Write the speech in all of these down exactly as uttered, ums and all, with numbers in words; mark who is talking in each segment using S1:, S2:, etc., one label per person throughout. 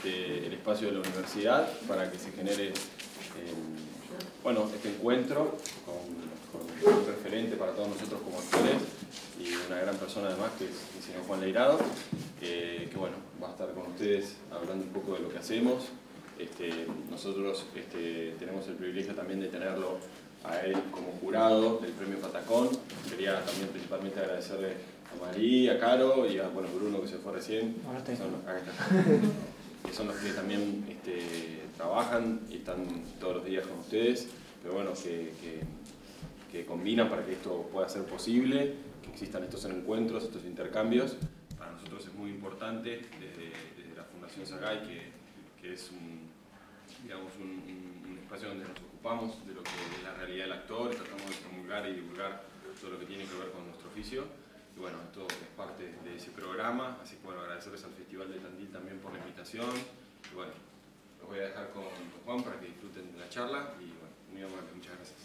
S1: este, el espacio de la universidad para que se genere eh, bueno, este encuentro con, con un referente para todos nosotros como actores y una gran persona además que es el señor Juan Leirado, eh, que bueno, va a estar con ustedes hablando un poco de lo que hacemos. Este, nosotros este, tenemos el privilegio también de tenerlo a él como jurado del premio Patacón. Quería también principalmente agradecerle a Marí, a Caro y a bueno, Bruno que se fue recién, que son, acá está, que son los que también este, trabajan y están todos los días con ustedes, pero bueno, que, que, que combinan para que esto pueda ser posible, que existan estos encuentros, estos intercambios. Para nosotros es muy importante desde, desde la Fundación Sagay, que, que es un, digamos, un, un, un espacio donde nos ocupamos de lo que es la realidad del actor, tratamos de promulgar y divulgar todo lo que tiene que ver con nuestro oficio. Y bueno, esto es parte de ese programa, así que bueno, agradecerles al Festival de Tandil también por la invitación. Y bueno, los voy a dejar con Juan para que disfruten de la charla y bueno, muy amable, muchas gracias.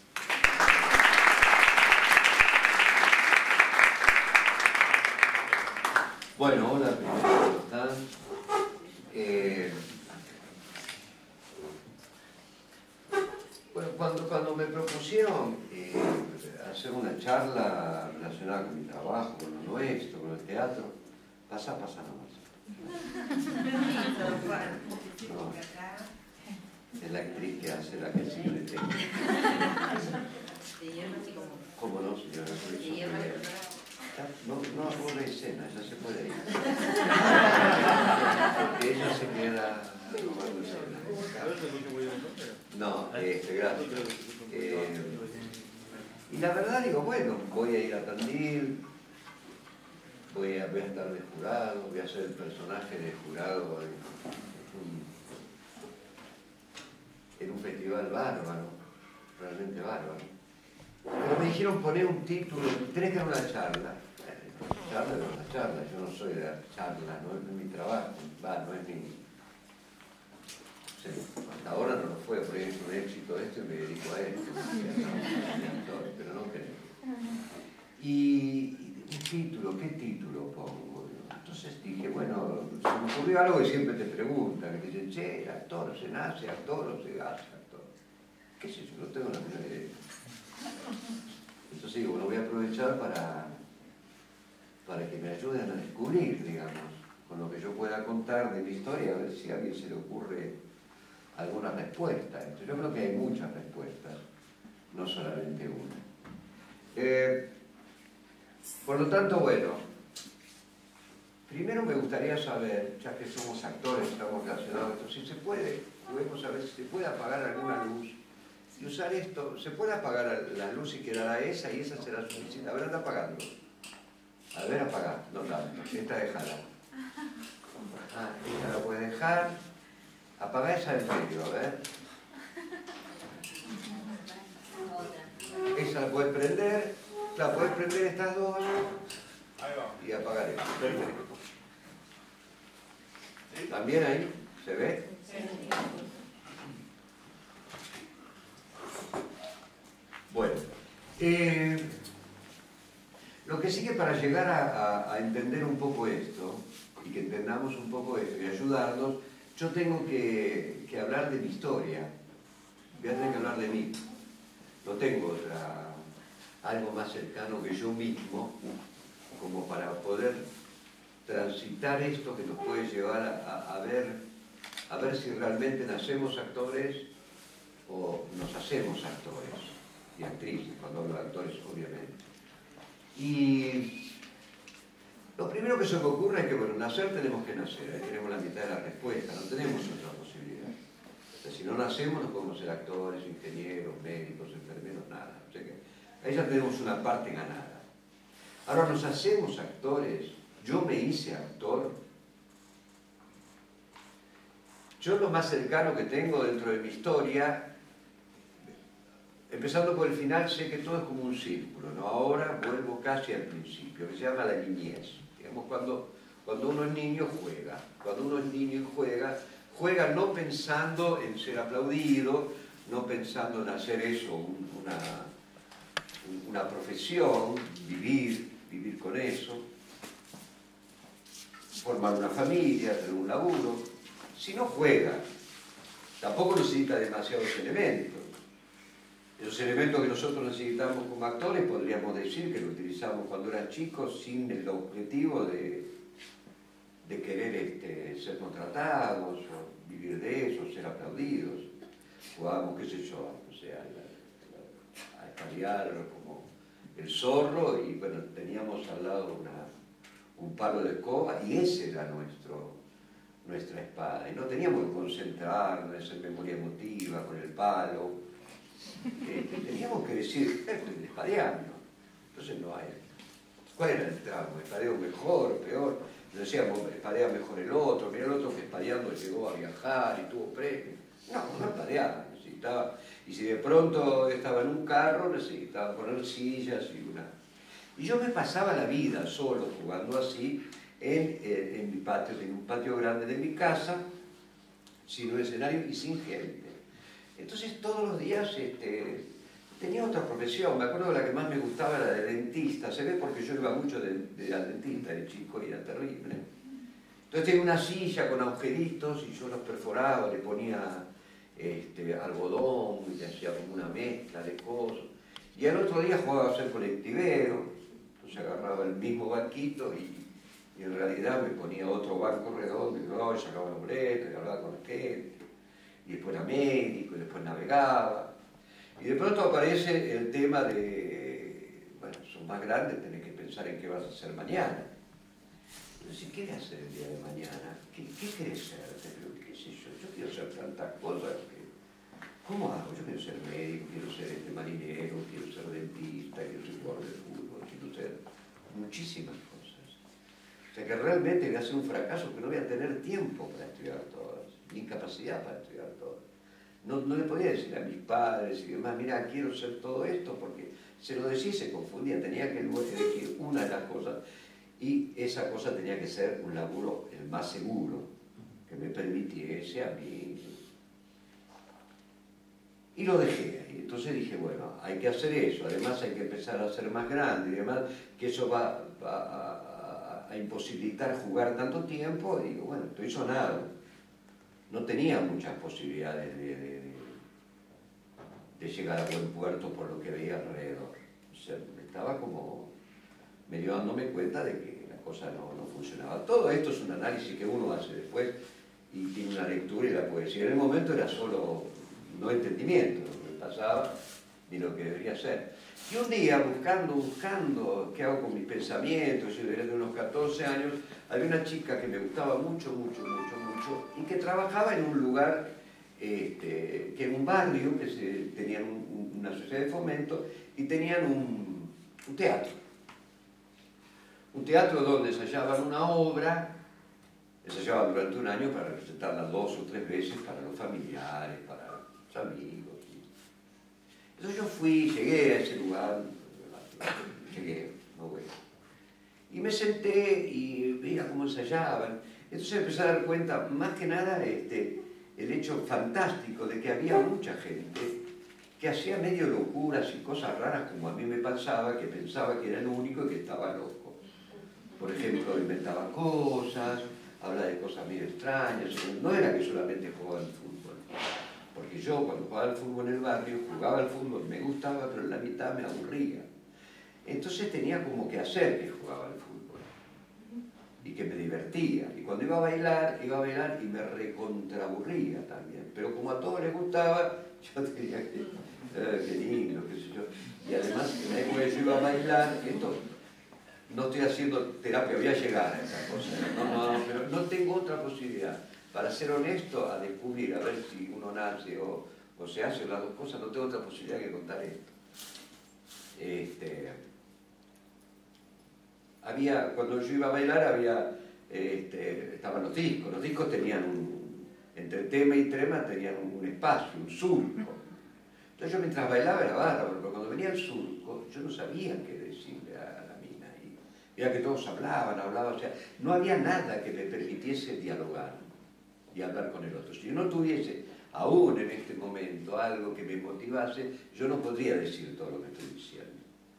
S2: Bueno, hola, primero, ¿cómo están? Eh, bueno, cuando, cuando me propusieron eh, hacer una charla relacionada con mi trabajo, con lo nuestro, con el teatro, pasa, pasa nomás. No, es la actriz que hace la que siempre tengo. ¿Cómo no, señora? No, no aburre escena, ella se puede ir. Porque ella se queda robando escena. No, este, gracias. Eh, y la verdad digo, bueno, voy a ir a Tandil, voy a, voy a estar de jurado, voy a ser el personaje de jurado en un, en un festival bárbaro, realmente bárbaro. Pero me dijeron poner un título, tenés que dar una charla. Charla es una charla, yo no soy de dar charla, no es mi trabajo, va, no es mi... Sí, hasta ahora no lo fue, por ahí es un éxito esto y me dedico a esto, pero no creo. Y, y un título, ¿qué título pongo? Entonces dije, bueno, se me ocurrió algo que siempre te preguntan, que dicen, che, actor, ¿se nace actor o se hace actor? ¿Qué sé yo? No tengo la menor idea. Entonces digo, bueno, voy a aprovechar para, para que me ayuden a descubrir, digamos, con lo que yo pueda contar de mi historia, a ver si a alguien se le ocurre alguna respuesta. Entonces, yo creo que hay muchas respuestas, no solamente una. Eh, por lo tanto, bueno, primero me gustaría saber, ya que somos actores, estamos relacionados a esto, si se puede, podemos saber si se puede apagar alguna luz y usar esto. Se puede apagar la luz y quedará esa y esa será suficiente. A ver, anda apagando. A ver, apagar. No tanto. Esta déjala. Ah, esta la puedes dejar. Apaga esa en medio, a ver. Esa la puedes prender. La puedes prender estas dos. Y apagar esta. Perfecto. ¿También ahí? ¿Se ve? Bueno, eh, lo que sí que para llegar a, a, a entender un poco esto, y que entendamos un poco esto y ayudarnos, yo tengo que, que hablar de mi historia, voy a tener que hablar de mí. No tengo otra, algo más cercano que yo mismo, como para poder transitar esto que nos puede llevar a, a, a, ver, a ver si realmente nacemos actores o nos hacemos actores. Y actrices, cuando hablo de actores, obviamente. Y lo primero que se me ocurre es que, bueno, nacer tenemos que nacer, ahí tenemos la mitad de la respuesta, no tenemos otra posibilidad. O sea, si no nacemos no podemos ser actores, ingenieros, médicos, enfermeros, nada. O sea que ahí ya tenemos una parte ganada. Ahora nos hacemos actores, yo me hice actor. Yo lo más cercano que tengo dentro de mi historia, empezando por el final, sé que todo es como un círculo, ¿no? Ahora vuelvo casi al principio, que se llama la niñez. Digamos, cuando, cuando uno es niño, juega. Cuando uno es niño y juega, juega no pensando en ser aplaudido, no pensando en hacer eso, un, una, una profesión, vivir, vivir con eso, formar una familia, tener un laburo, si no juega, tampoco necesita demasiados elementos. Los elementos que nosotros necesitamos como actores podríamos decir que lo utilizamos cuando eran chicos sin el objetivo de, de querer este, ser contratados o vivir de eso, ser aplaudidos. Jugábamos, qué sé yo, o sea, a, a espalear como el zorro y bueno, teníamos al lado una, un palo de escoba y ese era nuestro, nuestra espada. Y no teníamos que concentrarnos, hacer memoria emotiva con el palo. Este, teníamos que decir, estoy espadeando. Entonces no hay. ¿Cuál era el tramo? ¿Espadeo mejor, peor? Decíamos, espadea mejor el otro, mira el otro que espadeando llegó a viajar y tuvo premio. No, no espadeaba, necesitaba. Y si de pronto estaba en un carro, necesitaba poner sillas y una. Y yo me pasaba la vida solo jugando así en, en, en mi patio, en un patio grande de mi casa, sin un escenario y sin gente. Entonces todos los días este, tenía otra profesión. Me acuerdo que la que más me gustaba era de dentista. Se ve porque yo iba mucho de, de al dentista de chico y era terrible. Entonces tenía una silla con agujeritos y yo los perforaba, le ponía este, algodón y le hacía como una mezcla de cosas. Y al otro día jugaba a ser colectivero. Entonces agarraba el mismo banquito y, y en realidad me ponía otro banco redondo y oh, sacaba la boleta y hablaba con la gente. Y después era médico, y después navegaba. Y de pronto aparece el tema de, bueno, sos más grande, tenés que pensar en qué vas a hacer mañana. Entonces, ¿qué voy a hacer el día de mañana? ¿Qué, qué querés ser? ¿Qué sé yo? Yo quiero hacer tantas cosas. Que, ¿cómo hago? Yo quiero ser médico, quiero ser este marinero, quiero ser dentista, quiero ser jugador de fútbol, quiero ser muchísimas cosas. O sea que realmente voy a ser un fracaso, que no voy a tener tiempo para estudiar todas, ni capacidad para estudiar todas. No, no le podía decir a mis padres y demás, mira, quiero ser todo esto, porque se lo decía y se confundía, tenía que elegir una de las cosas, y esa cosa tenía que ser un laburo el más seguro, que me permitiese a mí. Y lo dejé ahí. Entonces dije, bueno, hay que hacer eso, además hay que empezar a ser más grande, y demás, que eso va, va a, a, a imposibilitar jugar tanto tiempo, y digo, bueno, estoy sonado. No tenía muchas posibilidades de, de, de llegar a buen puerto por lo que veía alrededor. O sea, estaba como medio dándome cuenta de que la cosa no, no funcionaba. Todo esto es un análisis que uno hace después y tiene una lectura y la puede decir. En el momento era solo no entendimiento lo que me pasaba ni lo que debería ser. Y un día, buscando, buscando qué hago con mis pensamientos, yo desde unos catorce años, había una chica que me gustaba mucho, mucho, mucho, mucho, y que trabajaba en un lugar, este, que en un barrio, que se, tenían un, una sociedad de fomento, y tenían un, un teatro. Un teatro donde ensayaban una obra, ensayaban durante un año para representarla dos o tres veces para los familiares, para los amigos. Entonces yo fui, llegué a ese lugar, llegué, no voy. Y me senté y veía cómo ensayaban. Entonces empecé a dar cuenta, más que nada, este, el hecho fantástico de que había mucha gente que hacía medio locuras y cosas raras como a mí me pasaba, que pensaba que era el único y que estaba loco. Por ejemplo, inventaba cosas, hablaba de cosas medio extrañas. No era que solamente jugaba al fútbol. Porque yo cuando jugaba al fútbol en el barrio, jugaba al fútbol, me gustaba, pero en la mitad me aburría. Entonces tenía como que hacer que jugaba al fútbol. Y que me divertía. Y cuando iba a bailar, iba a bailar y me recontraburría también. Pero como a todos les gustaba, yo tenía que, eh, qué lindo, qué sé yo. Y además, en la época que yo iba a bailar, esto, no estoy haciendo terapia, voy a llegar a esa cosa. No, no, pero no tengo otra posibilidad. Para ser honesto, a descubrir, a ver si uno nace o, o se hace las dos cosas, no tengo otra posibilidad que contar esto. Este, había, cuando yo iba a bailar, había, este, estaban los discos. Los discos tenían un, entre tema y tema tenían un, un espacio, un surco. Entonces yo mientras bailaba era bárbaro, pero cuando venía el surco, yo no sabía qué decirle a la mina. Y era que todos hablaban, hablaban, o sea, no había nada que me permitiese dialogar y hablar con el otro. Si yo no tuviese aún en este momento algo que me motivase, yo no podría decir todo lo que estoy diciendo.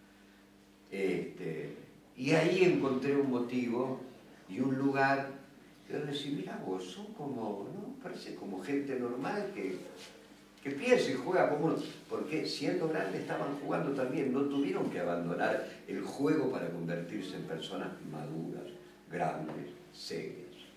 S2: Este, y ahí encontré un motivo y un lugar que decir, mira vos, son como, ¿no? parece como gente normal que, que piensa y juega como uno, porque siendo grandes estaban jugando también, no tuvieron que abandonar el juego para convertirse en personas maduras, grandes, serias.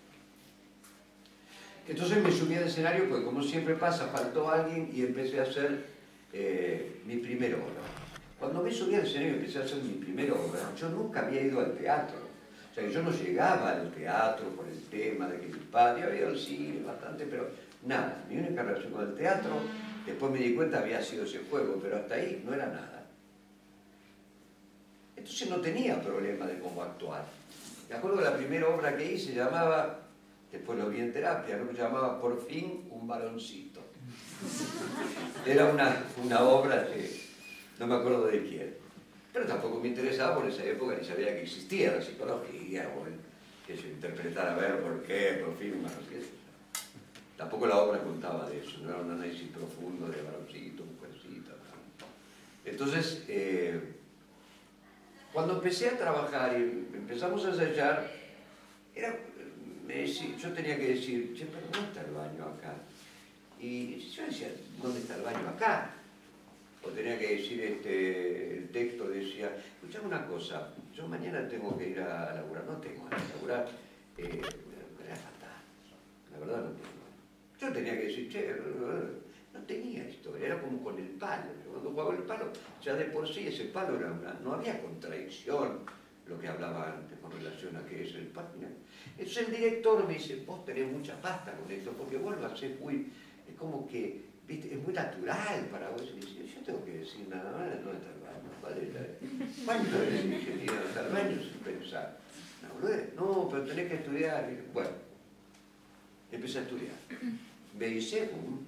S2: Entonces me subí al escenario, pues como siempre pasa, faltó alguien y empecé a hacer eh, mi primera obra. Cuando me subí al escenario y empecé a hacer mi primera obra, yo nunca había ido al teatro. O sea, yo no llegaba al teatro por el tema de que mi padre había ido al cine bastante, pero nada, mi única relación con el teatro, después me di cuenta había sido ese juego, pero hasta ahí no era nada. Entonces no tenía problema de cómo actuar. Me acuerdo que la primera obra que hice llamaba, después lo vi en terapia, ¿no? Se llamaba Por fin un varoncito. Era una, una obra que no me acuerdo de quién, pero tampoco me interesaba por esa época, ni sabía que existía la psicología o el, que se interpretara a ver por qué, por fin un varoncito. Tampoco la obra contaba de eso, no era un análisis profundo de varoncito, mujercita. ¿No? Entonces, eh, cuando empecé a trabajar y empezamos a ensayar, era, me decía, yo tenía que decir, che, pero ¿dónde está el baño acá? Y yo decía, ¿dónde está el baño acá? O tenía que decir, este, el texto decía, escuchame una cosa, yo mañana tengo que ir a laburar, no tengo que ir a laburar, eh, era fatal, la verdad no tengo. Yo tenía que decir, che, no tenía historia, era como con el palo. Cuando jugaba el palo, ya de por sí ese palo era una, no había contradicción, lo que hablaba antes con relación a qué es el palo. Entonces el director me dice, vos tenés mucha pasta con esto, porque vos lo hacés muy, es como que, viste, es muy natural para vos. Y dice, yo tengo que decir nada más, ¿dónde está el baño? ¿Cuál es la... ¿Cuánto es el ingeniero? ¿Dónde está el baño? Sin pensar. No, no, pero tenés que estudiar. Bueno, empecé a estudiar. Me hice un,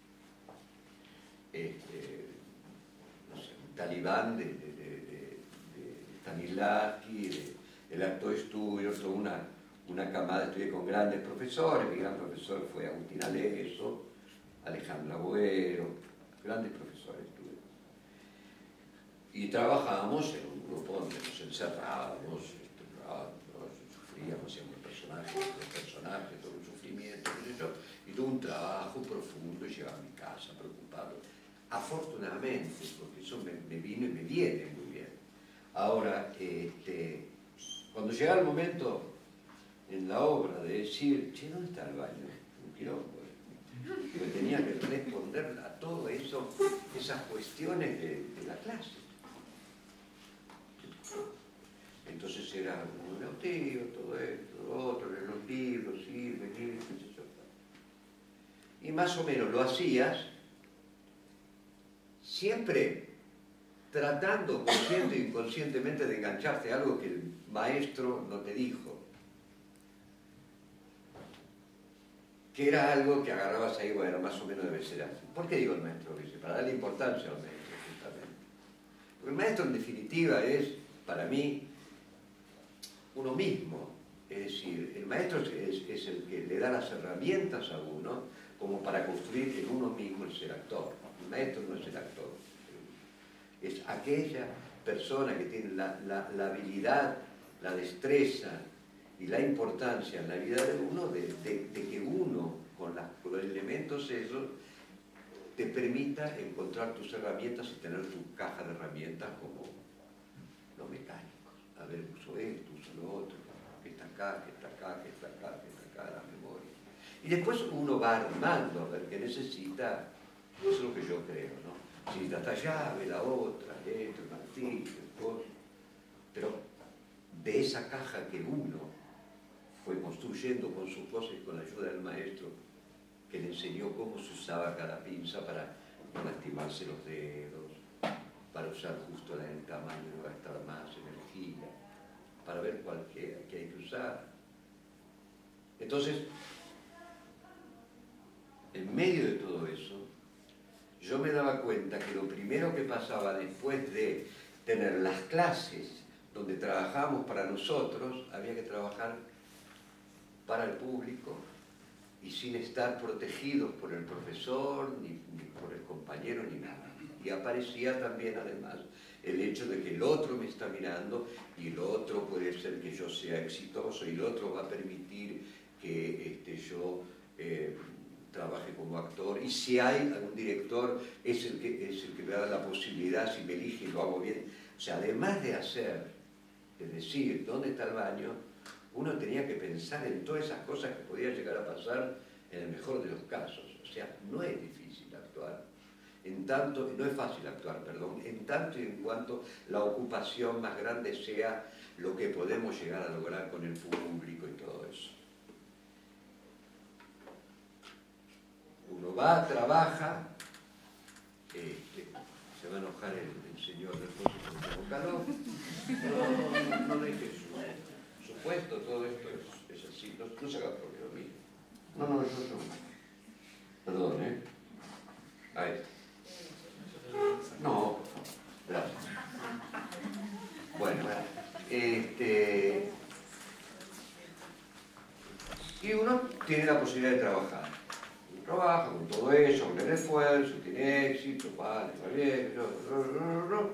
S2: este, no sé, un talibán de, de, de, de, de Stanislavski, de, del acto de estudio, toda una, una camada, estudié con grandes profesores, mi gran profesor fue Agustín Aleso, Alejandro Agüero, grandes profesores tuve. Y trabajábamos en un grupo donde nos encerrábamos, sufríamos, hacíamos personajes, los personajes, todo un sufrimiento, y todo un trabajo profundo, y llegaba a mi casa preocupado. Afortunadamente, porque eso me, me vino y me viene muy bien. Ahora, este, cuando llega el momento en la obra de decir, che, ¿dónde está el baño? Un quilombo. Yo tenía que responder a todo eso, esas cuestiones de, de la clase. Entonces era un neutío, todo esto, lo otro, los libros, sí, venir, qué sé yo. Y más o menos lo hacías siempre tratando consciente e inconscientemente de engancharte a algo que el maestro no te dijo. Que era algo que agarrabas ahí, bueno, más o menos debe ser así. ¿Por qué digo el maestro? Para darle importancia al maestro, justamente. Porque el maestro, en definitiva, es, para mí, uno mismo. Es decir, el maestro es, es el que le da las herramientas a uno como para construir en uno mismo el ser actor. El maestro no es el actor. Es aquella persona que tiene la, la, la habilidad, la destreza y la importancia en la vida de uno de, de, de que uno, con, las, con los elementos esos, te permita encontrar tus herramientas y tener tu caja de herramientas como los mecánicos. A ver, uso esto, uso lo otro, que está acá, que está acá, que está acá, que está acá, la memoria. Y después uno va armando a ver qué necesita, eso es lo que yo creo, ¿no? Si necesita esta llave, la otra, esto, el martillo, el coso. Pero de esa caja que uno fue construyendo con sus cosas y con la ayuda del maestro, que le enseñó cómo se usaba cada pinza para no lastimarse los dedos, para usar justo el tamaño y no gastar más energía, para ver cuál que, que hay que usar. Entonces, en medio de todo eso, yo me daba cuenta que lo primero que pasaba después de tener las clases donde trabajamos para nosotros, había que trabajar para el público y sin estar protegidos por el profesor, ni, ni por el compañero, ni nada. Y aparecía también, además, el hecho de que el otro me está mirando y el otro puede ser que yo sea exitoso y el otro va a permitir que este, yo eh, trabaje como actor, y si hay algún director, es el que, es el que me da la posibilidad, si me elige y lo hago bien. O sea, además de hacer, es decir, ¿dónde está el baño?, uno tenía que pensar en todas esas cosas que podían llegar a pasar en el mejor de los casos. O sea, no es difícil actuar, en tanto, no es fácil actuar, perdón, en tanto y en cuanto la ocupación más grande sea lo que podemos llegar a lograr con el público y todo eso. Uno va, trabaja, este, se va a enojar el, el señor después porque tengo calor, no, no, no deje su, su puesto, todo esto es, es así, no, no se haga problema mío. No, no, yo no. Perdón, ¿eh? Ahí está. No, gracias. Bueno, este, y uno tiene la posibilidad de trabajar. Uno trabaja con todo eso, con el esfuerzo, tiene éxito, vale, va bien, no, no, no, no.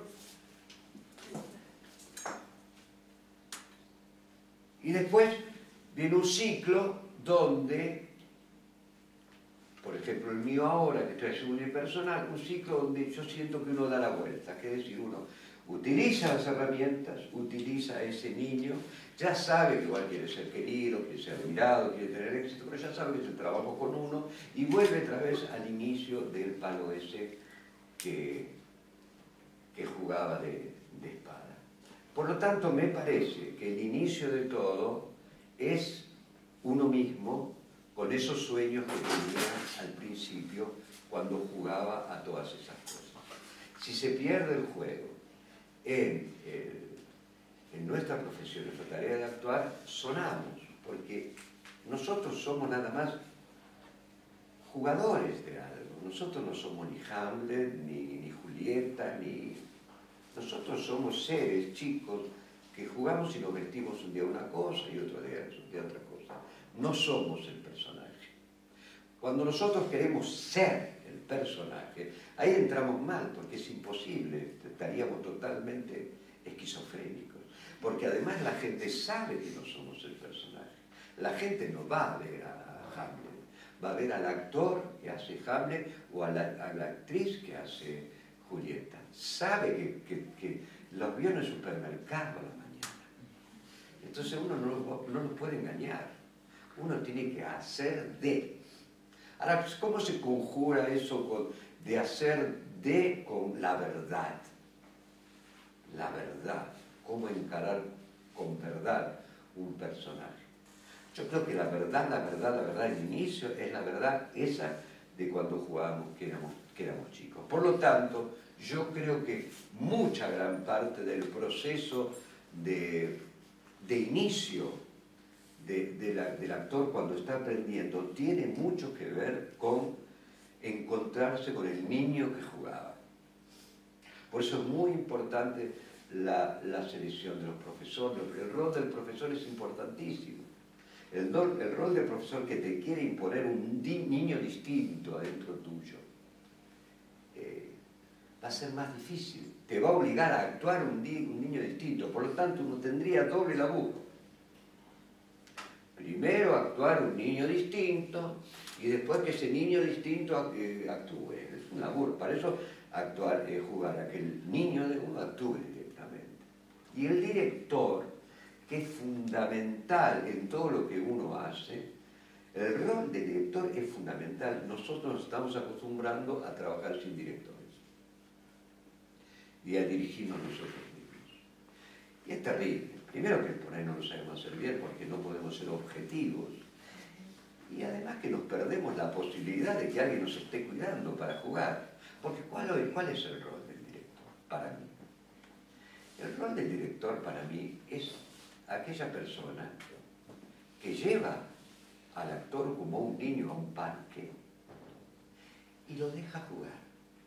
S2: Y después viene un ciclo donde, por ejemplo, el mío ahora, que estoy haciendo unipersonal, un ciclo donde yo siento que uno da la vuelta, que es decir, uno utiliza las herramientas, utiliza a ese niño, ya sabe que igual quiere ser querido, quiere ser admirado, quiere tener éxito, pero ya sabe que es el trabajo con uno y vuelve otra vez al inicio del palo ese que, que jugaba de, de espada. Por lo tanto, me parece que el inicio de todo es uno mismo con esos sueños que tenía al principio cuando jugaba a todas esas cosas. Si se pierde el juego en, eh, en nuestra profesión, en nuestra tarea de actuar, sonamos, porque nosotros somos nada más jugadores de algo. Nosotros no somos ni Hamlet, ni, ni Julieta, ni... Nosotros somos seres chicos que jugamos y nos vestimos un día una cosa y otro día, día otra cosa. No somos el personaje. Cuando nosotros queremos ser el personaje, ahí entramos mal, porque es imposible, estaríamos totalmente esquizofrénicos. Porque además la gente sabe que no somos el personaje. La gente no va a ver a Hamlet, va a ver al actor que hace Hamlet o a la, a la actriz que hace Julieta. Sabe que, que, que los vio en el supermercado a la mañana. Entonces uno no los no lo puede engañar. Uno tiene que hacer de. Ahora, ¿cómo se conjura eso con, de hacer de con la verdad? La verdad. ¿Cómo encarar con verdad un personaje? Yo creo que la verdad, la verdad, la verdad, el inicio es la verdad esa de cuando jugábamos, que éramos, que éramos chicos. Por lo tanto, yo creo que mucha gran parte del proceso de, de inicio De, de la, del actor cuando está aprendiendo tiene mucho que ver con encontrarse con el niño que jugaba. Por eso es muy importante la, la selección de los profesores. El rol del profesor es importantísimo. El, do, el rol del profesor que te quiere imponer un di, niño distinto adentro tuyo eh, va a ser más difícil. Te va a obligar a actuar un, di, un niño distinto. Por lo tanto, uno tendría doble laburo. Primero actuar un niño distinto y después que ese niño distinto actúe. Es un laburo. Para eso actuar, eh, jugar a que el niño de uno actúe directamente. Y el director, que es fundamental en todo lo que uno hace, el rol del director es fundamental. Nosotros nos estamos acostumbrando a trabajar sin directores y a dirigirnos nosotros mismos. Y es terrible. Primero que por ahí no lo sabemos hacer bien porque no podemos ser objetivos. Y además que nos perdemos la posibilidad de que alguien nos esté cuidando para jugar. Porque ¿cuál, cuál es el rol del director para mí? El rol del director para mí es aquella persona que lleva al actor como un niño a un parque y lo deja jugar.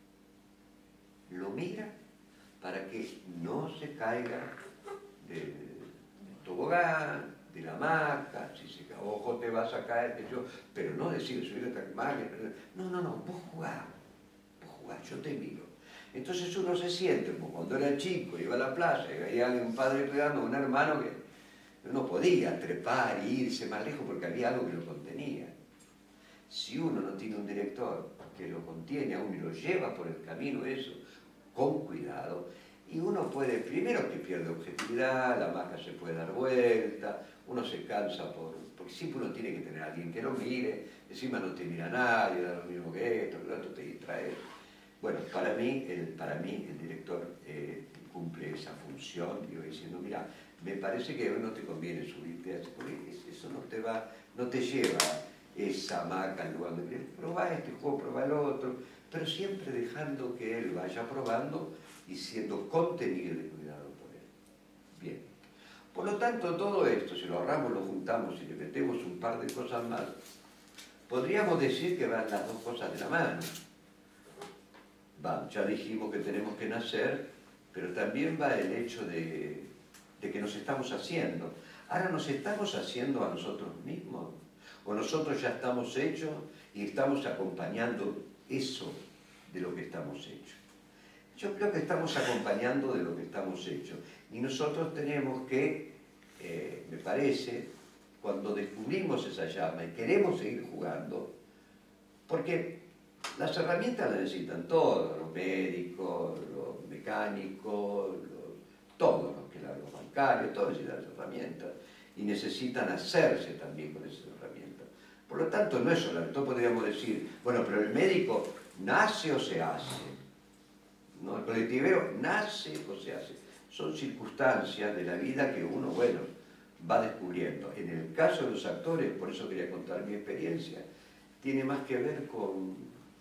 S2: Lo mira para que no se caiga de tobogán, de la hamaca, si se cae, ojo te vas a caer, que yo, pero no decir, subir esta magia, no, no, no, vos jugá, vos jugá, yo te miro. Entonces uno se siente, como cuando era chico, iba a la playa, y veía a un padre cuidando a un hermano que no podía trepar e irse más lejos porque había algo que lo contenía. Si uno no tiene un director que lo contiene a uno y lo lleva por el camino eso, con cuidado, y uno puede, primero que pierde objetividad, la maca se puede dar vuelta, uno se cansa por, porque siempre uno tiene que tener a alguien que lo mire, encima no te mira nadie, da lo mismo que esto, que lo otro te distrae. Bueno, para mí el, para mí el director eh, cumple esa función, digo, diciendo, mira, me parece que hoy no te conviene subirte a ese, porque eso no te va, no te lleva esa hamaca al lugar de probar este juego, probar el otro, pero siempre dejando que él vaya probando y siendo contenido y cuidado por él. Bien. Por lo tanto, todo esto, si lo ahorramos, lo juntamos y le metemos un par de cosas más, podríamos decir que van las dos cosas de la mano. Va, ya dijimos que tenemos que nacer, pero también va el hecho de, de que nos estamos haciendo. Ahora nos estamos haciendo a nosotros mismos, o nosotros ya estamos hechos y estamos acompañando eso de lo que estamos hechos. Yo creo que estamos acompañando de lo que estamos hechos. Y nosotros tenemos que, eh, me parece, cuando descubrimos esa llama y queremos seguir jugando, porque las herramientas las necesitan todos, los médicos, los mecánicos, los, todos los, que, los bancarios, todos necesitan las herramientas y necesitan hacerse también con esas herramientas. Por lo tanto, no es solamente, podríamos decir, bueno, pero el médico nace o se hace. ¿No? El colectivero nace o se hace. Son circunstancias de la vida que uno, bueno, va descubriendo. En el caso de los actores, por eso quería contar mi experiencia, tiene más que ver con,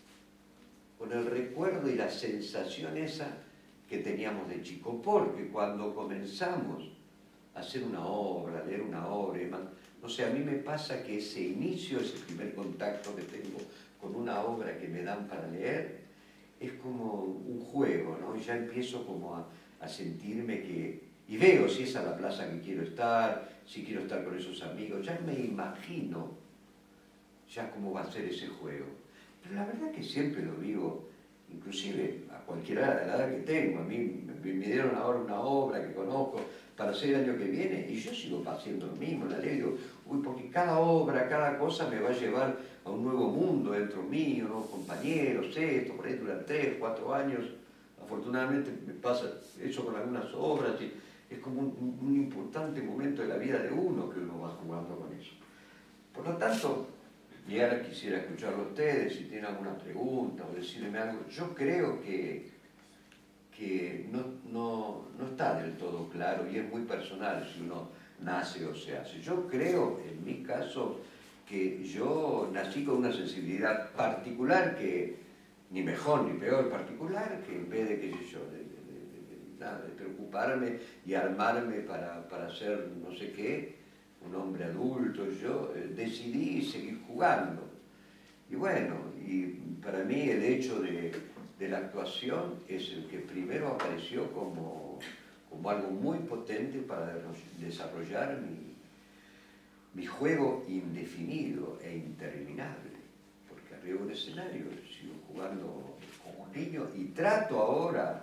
S2: con el recuerdo y la sensación esa que teníamos de chico, porque cuando comenzamos a hacer una obra, a leer una obra, no sé, a mí me pasa que ese inicio, ese primer contacto que tengo con una obra que me dan para leer, es como un juego, ¿no? Y ya empiezo como a, a sentirme que... Y veo si es a la plaza que quiero estar, si quiero estar con esos amigos, ya me imagino ya cómo va a ser ese juego. Pero la verdad que siempre lo digo, inclusive a cualquiera de la edad que tengo, a mí me, me dieron ahora una obra que conozco para hacer el año que viene y yo sigo haciendo lo mismo, la leo y digo, uy, porque cada obra, cada cosa me va a llevar a un nuevo mundo dentro mío, nuevos compañeros, esto, por ahí duran tres, cuatro años, afortunadamente me pasa eso con algunas obras y es como un, un importante momento de la vida de uno que uno va jugando con eso. Por lo tanto, y ahora quisiera escucharlo a ustedes, si tienen alguna pregunta o decirme algo, yo creo que, que no, no, no está del todo claro y es muy personal si uno nace o se hace. Yo creo, en mi caso, que yo nací con una sensibilidad particular que, ni mejor ni peor particular, que en vez de, qué sé yo, de, de, de, de, nada, de preocuparme y armarme para, para ser no sé qué, un hombre adulto, yo eh, decidí seguir jugando. Y bueno, y para mí el hecho de, de la actuación es el que primero apareció como, como algo muy potente para desarrollar mi, mi juego indefinido e interminable. Porque arriba de un escenario sigo jugando como un niño y trato ahora,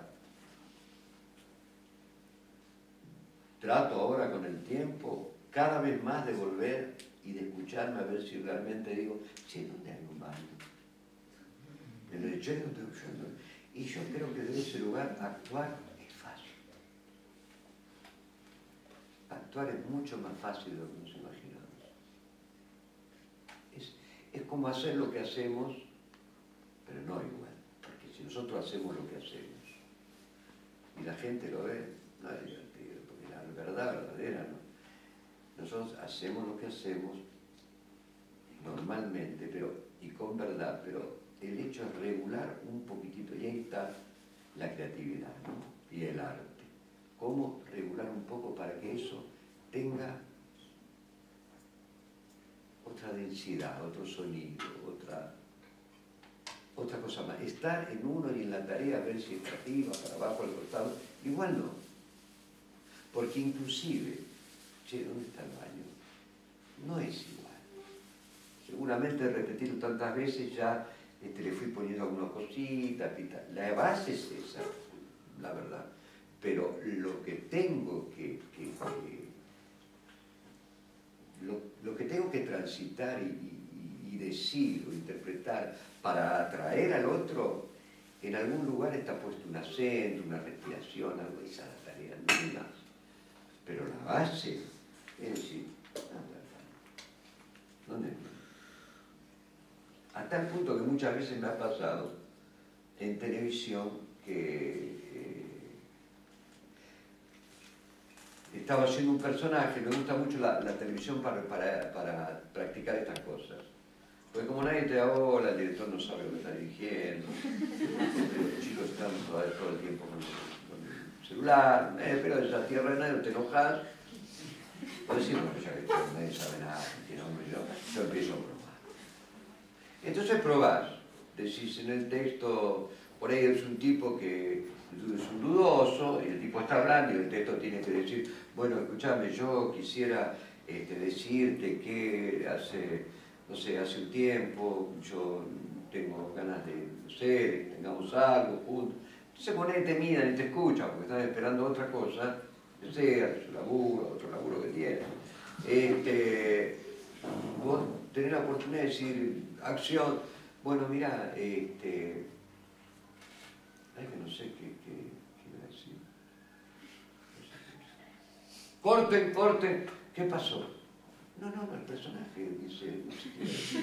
S2: trato ahora con el tiempo, cada vez más de volver y de escucharme a ver si realmente digo, che, ¿dónde hay un baño? Me lo eché, ¿dónde hay un baño? Y yo creo que desde ese lugar actuar es fácil. Actuar es mucho más fácil de lo que nos imaginamos. Es, es como hacer lo que hacemos, pero no igual. Porque si nosotros hacemos lo que hacemos y la gente lo ve, no es divertido, porque la verdad verdadera no. Nosotros hacemos lo que hacemos normalmente, pero, y con verdad, pero el hecho es regular un poquitito, y ahí está la creatividad, ¿no? Y el arte. Cómo regular un poco para que eso tenga otra densidad, otro sonido, otra, otra cosa más. Estar en uno y en la tarea, a ver si es para arriba, para abajo, al costado, igual no. Porque inclusive, che, ¿dónde está el baño? No es igual. Seguramente repetirlo tantas veces ya este, le fui poniendo algunas cositas, pita. La base es esa, la verdad. Pero lo que tengo que, que, que lo, lo que tengo que transitar y, y, y decir o interpretar para atraer al otro, en algún lugar está puesto un acento, una respiración, algo de esa tarea, no hay más. Pero la base es decir, ¿dónde? A tal punto que muchas veces me ha pasado en televisión que eh, estaba haciendo un personaje, me gusta mucho la, la televisión para, para, para practicar estas cosas. Porque como nadie te habla, el director no sabe lo que está dirigiendo, los chicos están todo, todo el tiempo con el, con el celular, eh, pero de esa tierra de nadie, te enojas, puedes decir, bueno, ya que nadie sabe nada, tiene hombre, yo, yo empiezo a probar. Entonces probás, decís en el texto, por ahí es un tipo que es un dudoso, y el tipo está hablando y el texto tiene que decir, bueno, escúchame, yo quisiera este, decirte que hace, no sé, hace un tiempo yo tengo ganas de, no sé, de que tengamos algo juntos. Entonces ponés, te miran y te escuchan porque están esperando otra cosa, no sé, su laburo, otro laburo que tiene. Este, vos tenés la oportunidad de decir, acción, bueno, mira, este, ay, que no sé qué, qué, qué iba a decir. Corten, corten, ¿qué pasó? No, no, no, el personaje dice, no sé qué.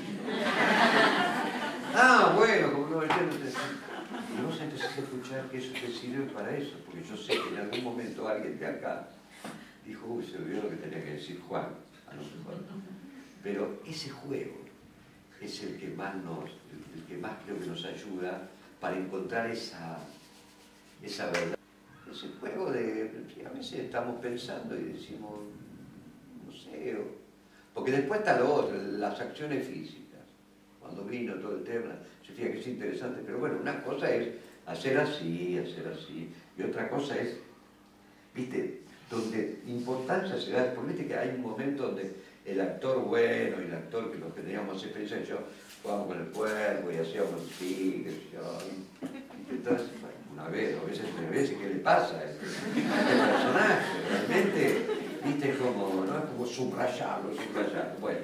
S2: Ah, bueno, como no, yo no te... Y vos empezás a escuchar que eso te sirve para eso, porque yo sé que en algún momento alguien de acá dijo, uy, se olvidó lo que tenía que decir Juan, a lo mejor. Pero ese juego es el que más nos, el que más creo que nos ayuda para encontrar esa, esa verdad. Ese juego de, a veces estamos pensando y decimos, no sé, o, porque después está lo otro, las acciones físicas. Cuando vino todo el tema, se fija que es interesante, pero bueno, una cosa es hacer así, hacer así, y otra cosa es, viste, donde importancia se da, porque viste que hay un momento donde el actor bueno y el actor que los que teníamos experiencia, yo jugábamos con el cuerpo y hacíamos sí, que yo, y entonces, bueno, una vez, dos veces, tres veces, ¿qué le pasa a este, a este personaje? Realmente, viste, como, ¿no? Como subrayarlo, subrayarlo. Bueno,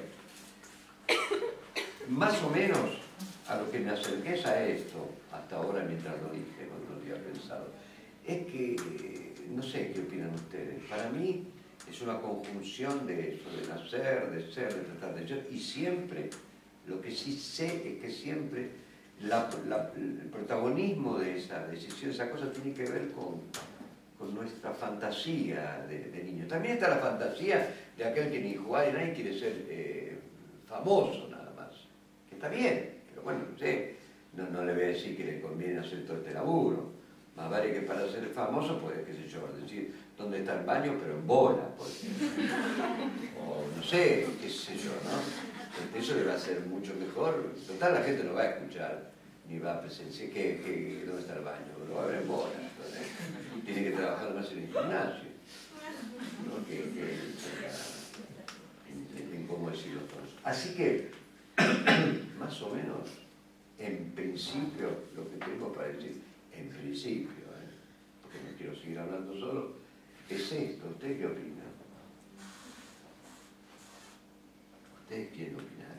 S2: más o menos a lo que me acerqué es a esto, hasta ahora mientras lo dije, no lo había pensado, es que, no sé qué opinan ustedes, para mí es una conjunción de eso, de nacer, de ser, de tratar de ser, y siempre, lo que sí sé es que siempre la, la, el protagonismo de esa decisión, esa cosa tiene que ver con, con nuestra fantasía de, de niño. También está la fantasía de aquel que ni jugar y nadie quiere ser eh, famoso nada más, que está bien, pero bueno, no sé, no, no le voy a decir que le conviene hacer todo este laburo. Más vale que para ser famoso, pues, qué sé yo, decir dónde está el baño, pero en bola, porque, o no sé, qué sé yo, ¿no? Eso le va a ser mucho mejor. Total, la gente no va a escuchar, ni va a presenciar que, que, dónde está el baño, lo va a ver en bola. Entonces, tiene que trabajar más en el gimnasio, ¿no? que, que en, en, en cómo decirlo todo. Así que, más o menos, en principio, lo que tengo para decir, en principio, ¿eh? Porque no quiero seguir hablando solo, es esto. ¿Ustedes qué opinan? ¿Ustedes quieren opinar?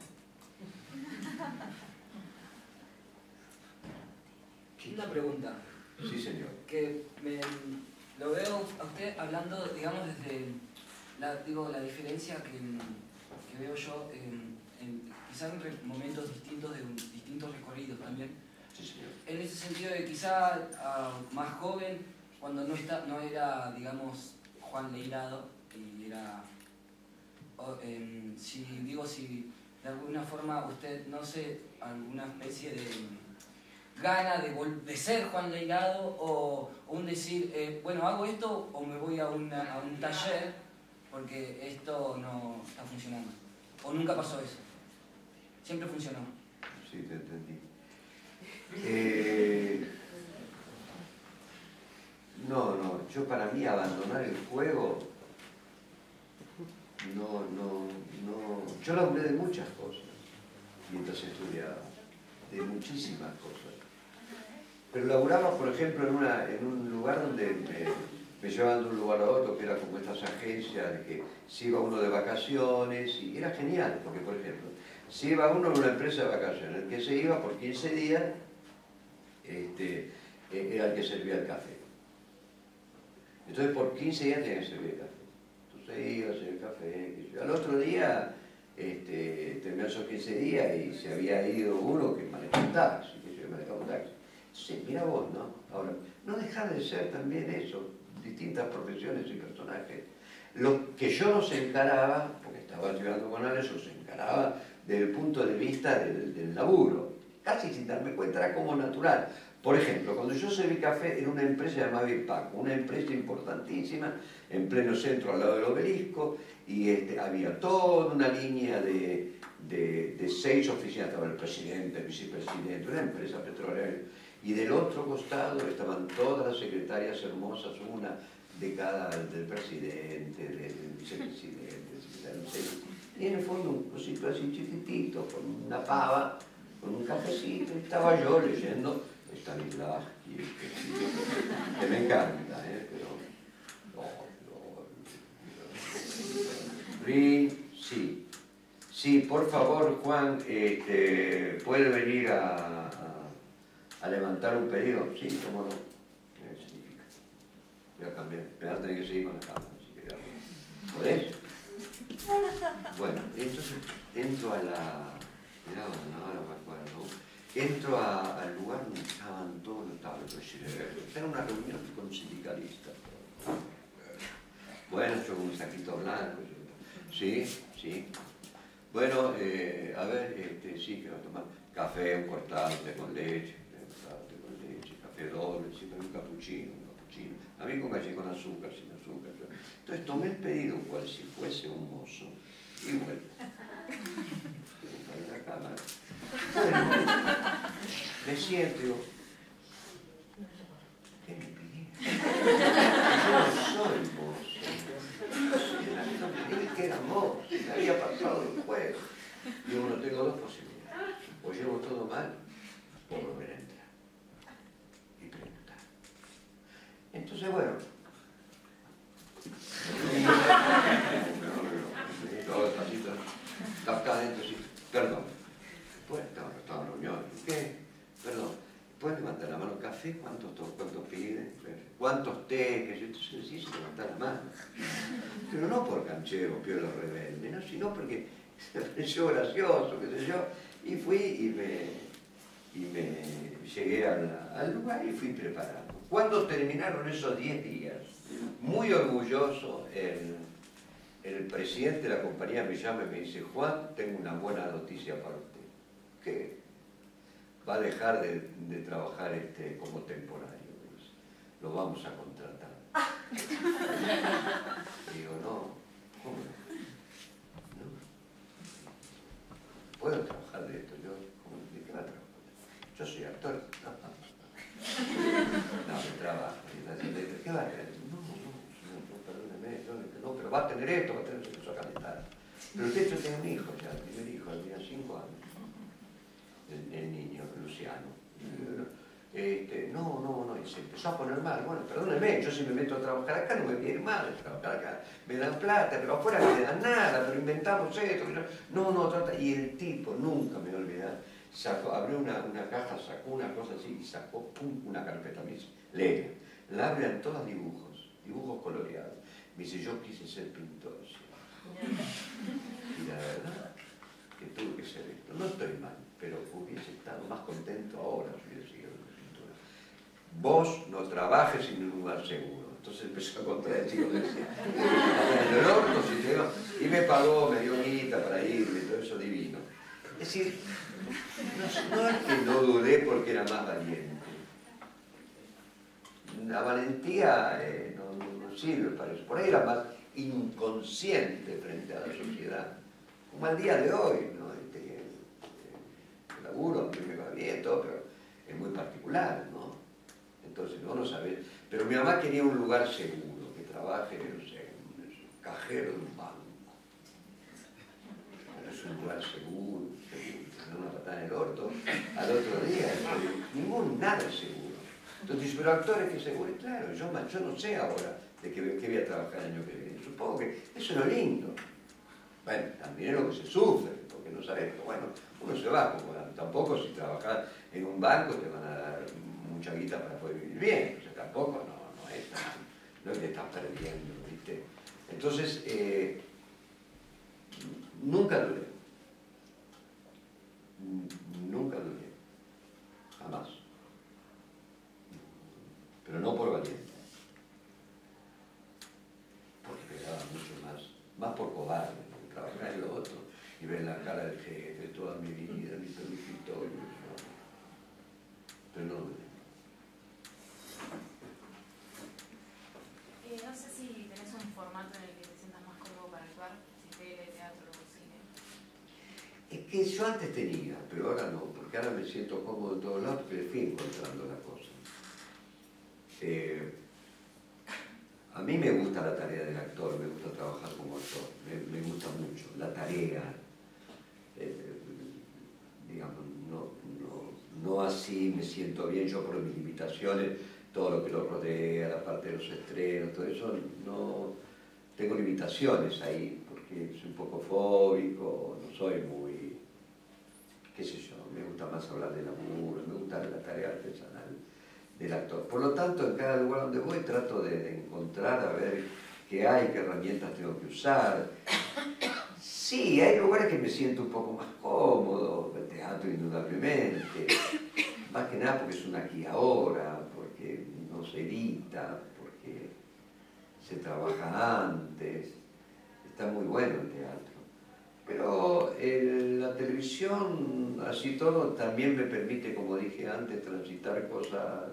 S3: Una pregunta.
S2: Sí, señor.
S3: Que me, lo veo a usted hablando, digamos, desde la, digo, la diferencia que, que veo yo, en, en, quizás en momentos distintos, de un, distintos recorridos también.
S2: Sí, señor.
S3: En ese sentido de quizá uh, más joven, cuando no, está, no era, digamos, Juan Leirado, y era, o, eh, si, digo, si de alguna forma usted, no sé, alguna especie de gana de, de ser Juan Leirado, o, o un decir, eh, bueno, hago esto o me voy a, una, a un taller porque esto no está funcionando. O nunca pasó eso. Siempre funcionó.
S2: Sí, te entendí. Eh, no, no, yo para mí abandonar el juego, no, no, no, yo lo hablé de muchas cosas mientras estudiaba, de muchísimas cosas, pero laburaba, por ejemplo, en, una, en un lugar donde me, me llevaban de un lugar a otro, que era como estas agencias de que se iba uno de vacaciones, y era genial, porque por ejemplo, se iba uno a una empresa de vacaciones, el que se iba por quince días este, era el que servía el café. Entonces por quince días tenía que servir el café. Entonces iba a servir el café. Que yo. Al otro día, este, terminó esos quince días y se había ido uno que manejaba un taxi, que yo manejaba un taxi. Entonces, mira vos, ¿no? Ahora, no deja de ser también eso, distintas profesiones y personajes. Lo que yo los encaraba, porque estaba estudiando con Alex, los encaraba desde el punto de vista del, del laburo, casi sin darme cuenta, era como natural. Por ejemplo, cuando yo serví café en una empresa llamada Paco, una empresa importantísima, en pleno centro al lado del obelisco, y este, había toda una línea de, de, de seis oficinas, estaba el presidente, el vicepresidente, una empresa petrolera, y del otro costado estaban todas las secretarias hermosas, una de cada, del presidente, del vicepresidente, del secretario, y en el fondo un cosito así chiquitito, con una pava, con un cafecito, y estaba yo leyendo Stanislavski, que, que me encanta, ¿eh? Pero no, no, no. Sí, sí, por favor, Juan, este, ¿puede venir a, a, a levantar un pedido? Sí, cómo no. ¿Qué significa? Voy a cambiar, me va a tener que seguir con la cámara. ¿Podés? Bueno, entonces entro a la... Mirá, no, ahora me acuerdo. Entro a, al lugar donde estaban todos los tablos. Era una reunión con sindicalistas. Bueno, yo con un saquito blanco. Sí, sí. Bueno, eh, a ver, este, sí, que va a tomar café, un cortado, té con leche, té con leche, café doble, siempre un cappuccino, un cappuccino. A mí con galleta con azúcar, sin azúcar. Entonces tomé el pedido cual si fuese un mozo y bueno, para la cámara. Bueno, me siento y digo, ¿qué me pidieron? Yo no soy mozo. En la vida me dije que era mozo, me había pasado el juego. Digo, no tengo dos posibilidades. O llevo todo mal, o volver a entrar. Y preguntar. Entonces, bueno, todo el pasito, acá adentro, sí, perdón. Después estaba, estaba en reunión. ¿Qué? Perdón. ¿Puedes levantar la mano? ¿Café? ¿Cuántos, cuántos piden? ¿Cuántos té? Que yo entonces sí, se levantar la mano. Pero no por canchero, piola rebelde, ¿no? Sino porque me pareció gracioso, qué sé yo. Y fui y me, y me llegué al, al lugar y fui preparando. Cuando terminaron esos diez días, muy orgulloso, el, el presidente de la compañía me llama y me dice, Juan, tengo una buena noticia para usted. ¿Qué? Va a dejar de, de trabajar este, como temporario. Lo vamos a contratar. Digo, no, ¿cómo no? ¿No? ¿Puedo trabajar de esto? Yo, ¿cómo? ¿De qué va a trabajar? Yo soy actor. No, me trabajo. ¿Qué va a hacer? No, no, no, perdóneme. No, pero va a tener esto, va a tener eso a calentar. Pero usted yo tengo un hijo ya, el primer hijo, tenía cinco años. El, el niño, Luciano. Este, no, no, no, y se empezó a poner mal. Bueno, perdóneme, yo si me meto a trabajar acá no me voy a ir mal a trabajar acá. Me dan plata, pero afuera no me dan nada, pero inventamos esto. No, no, trata. Y el tipo, nunca me voy a olvidar, sacó, abrió una, una caja, sacó una cosa así y sacó pum, una carpeta. Me dice, lea, la abren todos dibujos, dibujos coloreados. Me dice, yo quise ser pintor. ¿Sí? Y la verdad que tuve que ser esto. No estoy mal, pero hubiese estado más contento ahora si hubiera seguido la pintura. Vos no trabajes en un lugar seguro. Entonces empezó a contar el chico que decía, en el orto, si te iba, y me pagó, me dio guita para irme, todo eso divino. Es decir, no, no es que no dudé porque era más valiente. La valentía eh, no, no, no sirve para eso. Por ahí era más inconsciente frente a la sociedad. Como al día de hoy, ¿no? Este, el laburo, a mí me va bien, todo, pero es muy particular, ¿no? Entonces, no lo sabés. Pero mi mamá quería un lugar seguro, que trabaje, no sé, un cajero de un banco. Pero es un lugar seguro, seguro, no una patada en el orto. Al otro día, ningún, nada es seguro. Entonces dice, pero actores que seguro, y claro, yo, yo no sé ahora de qué, qué voy a trabajar el año que viene. Supongo que eso es lo lindo. Bueno, también es lo que se sufre, porque no sabes, pero bueno, uno se va acomodando. Tampoco si trabajas en un banco te van a dar mucha guita para poder vivir bien, o sea, tampoco no, no es tan, no es que estás perdiendo, ¿viste? Entonces, eh, nunca dudé, nunca dudé, jamás, pero no por valiente, porque pegaba mucho más, más por cobarde, porque trabajar en lo otro y ver la cara del jefe toda mi vida, mi territorio, ¿no? Pero no dudé.
S4: Eh, no sé si tenés un formato en el que te sientas más cómodo para actuar, si tele, teatro o cine.
S2: Es que yo antes tenía, pero ahora no, porque ahora me siento cómodo en todos lados, porque le fui encontrando la cosa. Eh, a mí me gusta la tarea del actor, me gusta trabajar como actor, me, me gusta mucho la tarea, eh, digamos, no, no, no así me siento bien yo por mis limitaciones, todo lo que lo rodea, la parte de los estrenos, todo eso, no tengo limitaciones ahí, porque soy un poco fóbico, no soy muy, qué sé yo, me gusta más hablar del laburo, me gusta la tarea artesanal del actor. Por lo tanto, en cada lugar donde voy trato de, de encontrar, a ver qué hay, qué herramientas tengo que usar. Sí, hay lugares que me siento un poco más cómodo, el teatro indudablemente, más que nada porque es una aquí ahora, porque no se edita, porque se trabaja antes, está muy bueno el teatro. Pero eh, la televisión, así todo, también me permite, como dije antes, transitar cosas,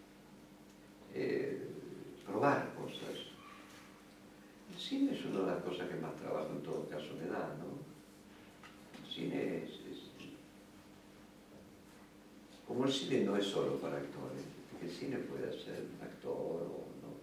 S2: eh, probar cosas. El cine es una de las cosas que más trabajo en todo caso me da, ¿no? El cine es, es... Como el cine no es solo para actores, el cine puede ser un actor o no.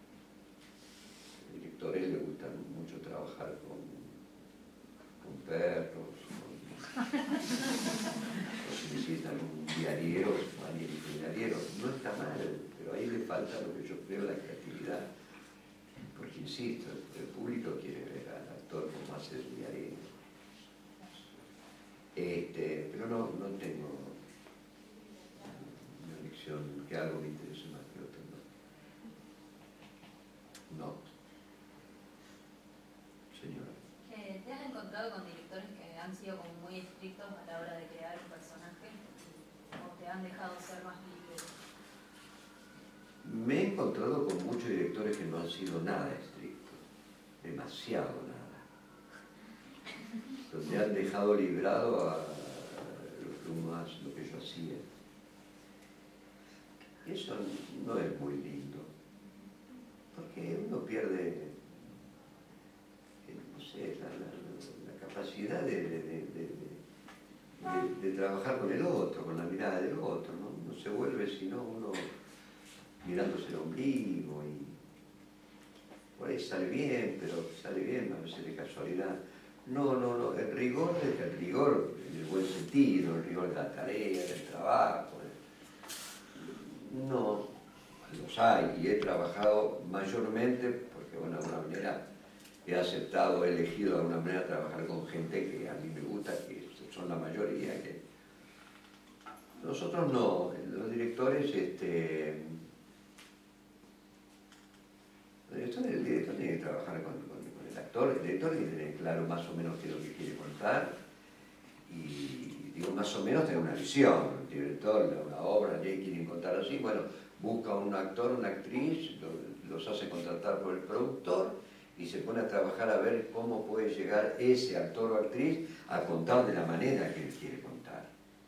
S2: A los directores les gusta mucho trabajar con, con perros, con... o si necesitan un diariero, alguien un diariero. No está mal, pero ahí le falta lo que yo creo, la creatividad. Porque insisto, el público quiere ver al actor como hace su diario. Este, pero no, no tengo una elección que algo me interese más que otro, no. No. Señora.
S4: Eh, ¿Te has encontrado con directores que han sido como muy estrictos a la hora de crear un personaje? ¿O te han dejado ser más libre?
S2: Me he encontrado con muchos directores que no han sido nada estrictos, demasiado nada, donde han dejado librado a lo que, más, lo que yo hacía. Y eso no es muy lindo, porque uno pierde, no sé, la, la, la capacidad de, de, de, de, de, de trabajar con el otro, con la mirada del otro, ¿no? Uno se vuelve, si no, uno mirándose el ombligo y por ahí sale bien, pero sale bien a veces de casualidad. No, no, no, el rigor es el rigor en el buen sentido, el rigor de la tarea, del trabajo. No, los hay y he trabajado mayormente porque, bueno, de alguna manera he aceptado, he elegido de alguna manera trabajar con gente que a mí me gusta, que son la mayoría. Que nosotros no, los directores, este, el director, el director tiene que trabajar con, con, con el actor, el director tiene que tener claro más o menos qué es lo que quiere contar y, digo, más o menos tener una visión. El director de una obra, le quieren contar así, bueno, busca un actor, una actriz, los hace contratar por el productor y se pone a trabajar a ver cómo puede llegar ese actor o actriz a contar de la manera que él quiere contar.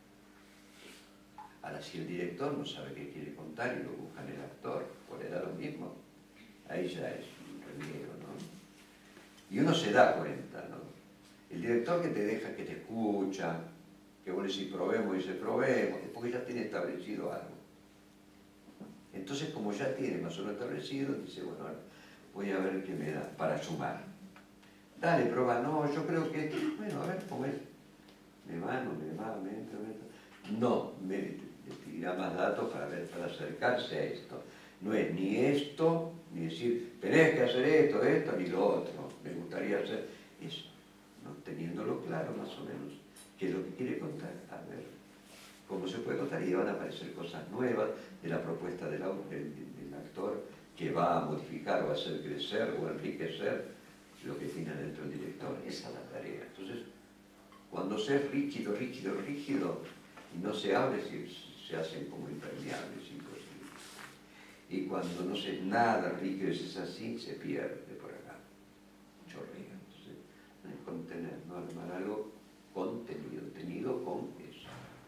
S2: Ahora, si el director no sabe qué quiere contar y lo busca en el actor, pues le da lo mismo. Ahí ya es un reguero, ¿no? Y uno se da cuenta, ¿no? El director que te deja, que te escucha, que vos le decís probemos y dice probemos, es porque ya tiene establecido algo. Entonces, como ya tiene más o menos establecido, dice, bueno, voy a ver qué me da para sumar. Dale, prueba, no, yo creo que, bueno, a ver, ¿cómo es? Me va, no me va, me entra, me entra. No, me, le tira más datos para ver, para acercarse a esto. No es ni esto, ni decir, tenés que hacer esto, esto, ni lo otro. Me gustaría hacer eso. No teniéndolo claro, más o menos. qué es lo que quiere contar, a ver cómo se puede contar, y van a aparecer cosas nuevas de la propuesta del, del, del actor, que va a modificar o a hacer crecer o enriquecer lo que tiene dentro el director. Esa es la tarea. Entonces, cuando se es rígido, rígido, rígido, y no se abre, se, se hacen como impermeables, imposible. Y cuando no se es nada rígido, es así, se pierde por acá, chorrea. Entonces, no es contener, no armar algo contenido, tenido con eso.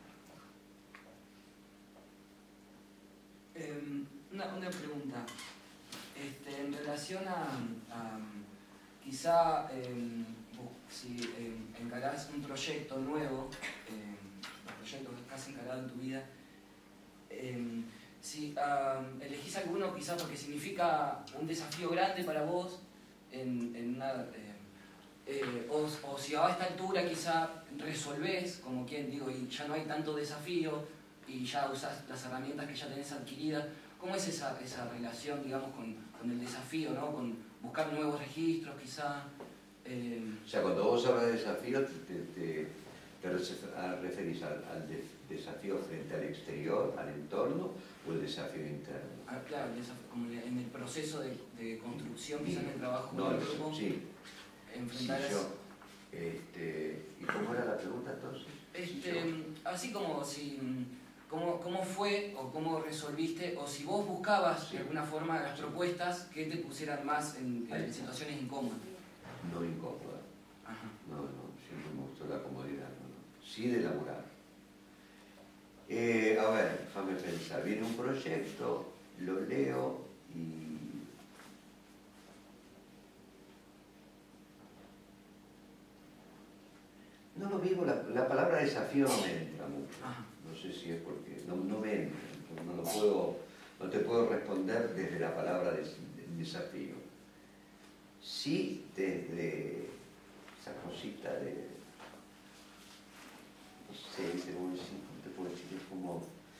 S3: Eh, una, una pregunta. Este, en relación a, a quizá eh, si eh, encarás un proyecto nuevo, eh, un proyecto que has encarado en tu vida, eh, si uh, elegís alguno quizá porque significa un desafío grande para vos, en, en una, eh, eh, o, o si a esta altura quizá resolvés, como quien digo, y ya no hay tanto desafío y ya usás las herramientas que ya tenés adquiridas. ¿Cómo es esa, esa relación, digamos, con, con el desafío, ¿no? Con buscar nuevos registros, quizá? Eh...
S2: O sea, cuando vos hablas de desafío, te, te, te referís al, al de, desafío frente al exterior, al entorno, o el desafío interno.
S3: Ah, claro, el desafío, como en el proceso de, de construcción, quizá en el trabajo
S2: no,
S3: del grupo.
S2: Sí,
S3: enfrentar
S2: sí,
S3: eso.
S2: yo, este, ¿y cómo era la pregunta entonces?
S3: Este,
S2: sí,
S3: así como si... ¿Cómo, ¿Cómo fue o cómo resolviste, o si vos buscabas
S2: sí.
S3: de alguna forma las propuestas que te pusieran más en, en situaciones incómodas?
S2: No incómoda.
S3: Ajá.
S2: No, no, siempre me gustó la comodidad. No, no. Sí de laburar. Eh, a ver, déjame pensar. Viene un proyecto, lo leo y... No lo vivo, la, la palabra desafío no me entra mucho.
S3: Ajá.
S2: No sé si es porque no, no me entra, no, lo puedo, no te puedo responder desde la palabra de, de desafío. Sí desde esa cosita de, no sé, cómo decir, te puedo decir, es como,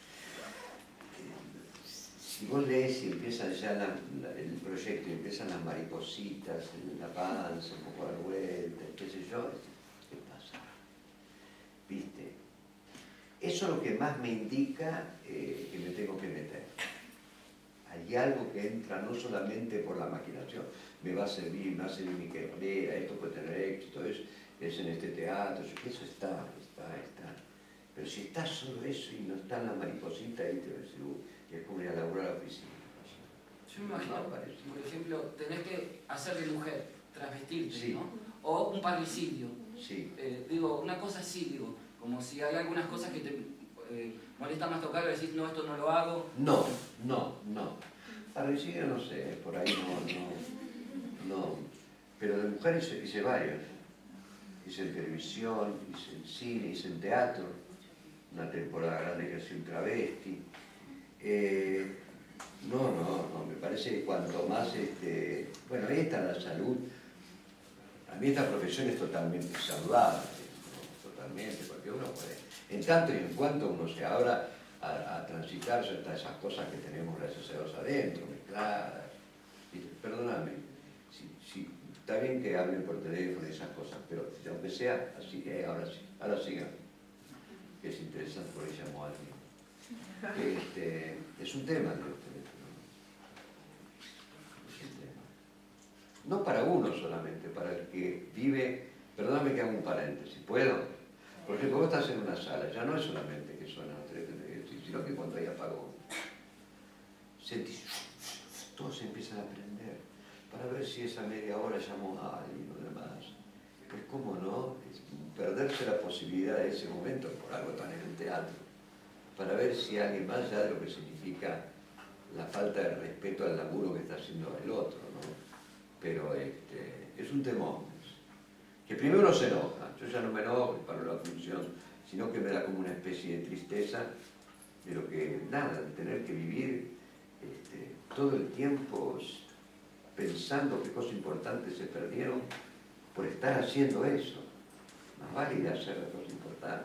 S2: eh, si vos lees y empiezan ya la, la, el proyecto y empiezan las maripositas en la panza, un poco a la vuelta, qué sé yo, ¿qué pasa? ¿Viste? Eso es lo que más me indica eh, que me tengo que meter. Hay algo que entra no solamente por la maquinación, me va a servir, me va a servir mi carrera, esto puede tener éxito, es, es en este teatro, eso está, está, está. Pero si está solo eso y no está en la mariposita, ahí te va a decir, uh, es como ir a laburar a la oficina.
S3: Yo me imagino,
S2: No,
S3: por ejemplo, tenés que hacer de mujer, transvestirte,
S2: sí.
S3: ¿no? O un parricidio.
S2: Sí.
S3: Eh, digo, una cosa así, digo, como si hay algunas cosas que te eh, molesta más tocar y decís, no, esto no lo hago.
S2: No, no, no. Parricidio no sé, por ahí no, no, no. Pero de mujeres hice, hice varios. Hice en televisión, hice en cine, hice en teatro. Una temporada grande que hacía un travesti. Eh, no, no, no, me parece que cuanto más, este, bueno, ahí está la salud. A mí esta profesión es totalmente saludable, ¿no? Totalmente, porque uno puede, en tanto y en cuanto uno se abra a, a transitar hasta esas cosas que tenemos, gracias a Dios, adentro, mezcladas. Perdóname, si, si, está bien que hablen por teléfono y esas cosas, pero aunque sea así, eh, ahora sí, ahora sigan, que es interesante porque llamó a alguien. Este, es un tema de ustedes, ¿no? Es un tema. No para uno solamente, para el que vive, perdóname que haga un paréntesis, ¿puedo? Porque vos estás en una sala, ya no es solamente que suena los teléfonos, sino que cuando hay apagón, sentís, todos empiezan a aprender, para ver si esa media hora llamó a alguien o demás. Pues cómo no, es perderse la posibilidad de ese momento, por algo tan en el teatro, para ver si alguien más allá de lo que significa la falta de respeto al laburo que está haciendo el otro, ¿no? Pero este, es un temor, que primero uno se enoja, yo ya no me enojo para la función, sino que me da como una especie de tristeza de lo que, nada, de tener que vivir este, todo el tiempo pensando qué cosas importantes se perdieron por estar haciendo eso. Más vale ir a hacer las cosas importantes.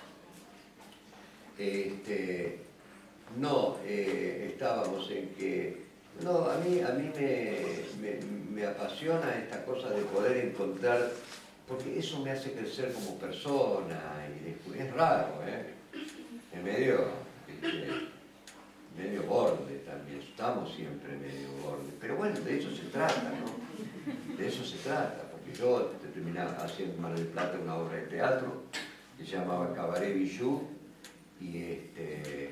S2: Este, no, eh, estábamos en que, no, a mí, a mí me, me, me apasiona esta cosa de poder encontrar porque eso me hace crecer como persona, y después, es raro, ¿eh? Es medio, ¿viste? medio borde también, estamos siempre medio borde, pero bueno, de eso se trata, ¿no? De eso se trata, porque yo terminaba haciendo en Mar del Plata una obra de teatro que se llamaba Cabaret Bijou, y este...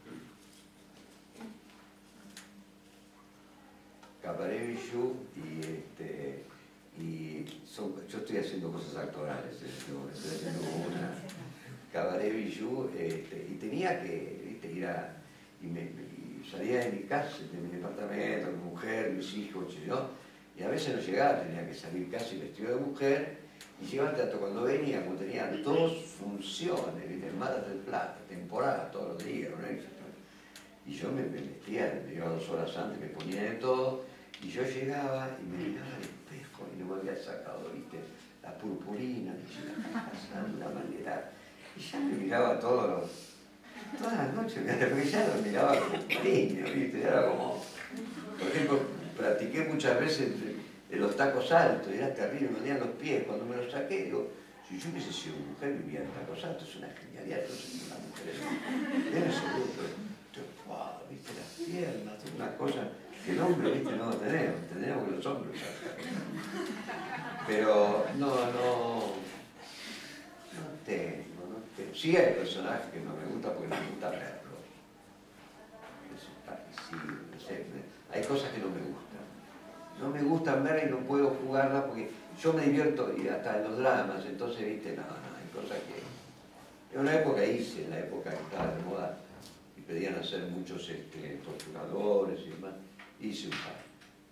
S2: Cabaret Bijou, y este... y son, yo estoy haciendo cosas actorales, ¿eh? Yo estoy haciendo una Cabaret Bijou, este, y tenía que, ¿viste? ir a... y, me, y salía de mi casa, de mi departamento, mi mujer, mis hijos, yo, y a veces no llegaba, tenía que salir casi vestido de mujer, y llegaba al teatro. Cuando venía, como tenía dos funciones, ¿viste? En Mar del Plata, temporada, todos los días, un éxito, y yo me, me vestía, me iba dos horas antes, me ponía de todo, y yo llegaba y me miraba al espejo, y no me había sacado, ¿viste? La purpurina, y yo estaba pasando de una manera, y ya me miraba todos los... todas las noches, porque ya lo miraba como niño, ¿viste? Era como, por ejemplo, practiqué muchas veces en los tacos altos, y era terrible, me dolían los pies. Cuando me los saqué, digo, si yo hubiese sido mujer, vivía en tacos altos, es una genialidad, entonces una mujer era ese gusto, wow, ¿viste? Las piernas, una cosa que el hombre, ¿viste? No lo tenemos, tenemos que los hombres usar. Pero no, no, no tengo. Sí hay personajes que no me gustan porque no me gusta verlos. Sí, no sé, hay cosas que no me gustan. No me gustan ver y no puedo jugarlas porque yo me divierto y hasta en los dramas, entonces, viste, no, no, hay cosas que... En una época hice, en la época que estaba de moda y pedían hacer muchos este, torturadores y demás, hice un par.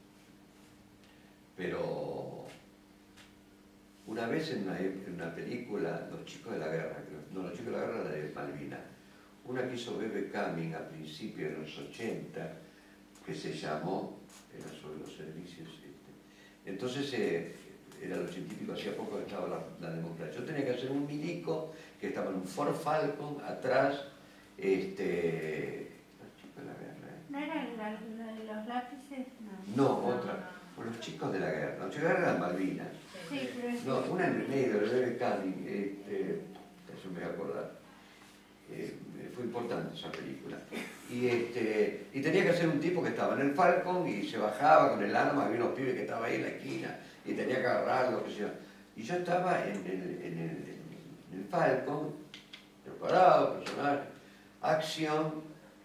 S2: Pero... una vez en una, en una película, Los chicos de la guerra, creo, no, Los chicos de la guerra era de Malvinas, una que hizo Bebe Cumming a principios de los ochenta, que se llamó, era sobre los servicios, este. Entonces eh, era el ochenta y pico, hacía poco que estaba la, la democracia. Yo tenía que hacer un milico que estaba en un Ford Falcon, atrás, este... Los chicos de la guerra, ¿eh?
S5: ¿No eran la, la de los lápices?
S2: No, no otra. Por los chicos de la guerra. Los chicos de la guerra eran Malvinas.
S5: Sí, pero es...
S2: No, una en el medio, el Bebe Cumming, este, eso me voy a acordar. Eh, fue importante esa película. Y, este, y tenía que ser un tipo que estaba en el Falcon y se bajaba con el arma, había unos pibes que estaban ahí en la esquina y tenía que agarrarlo, que sea. Y yo estaba en el, en el, en el Falcon, preparado, personaje, acción.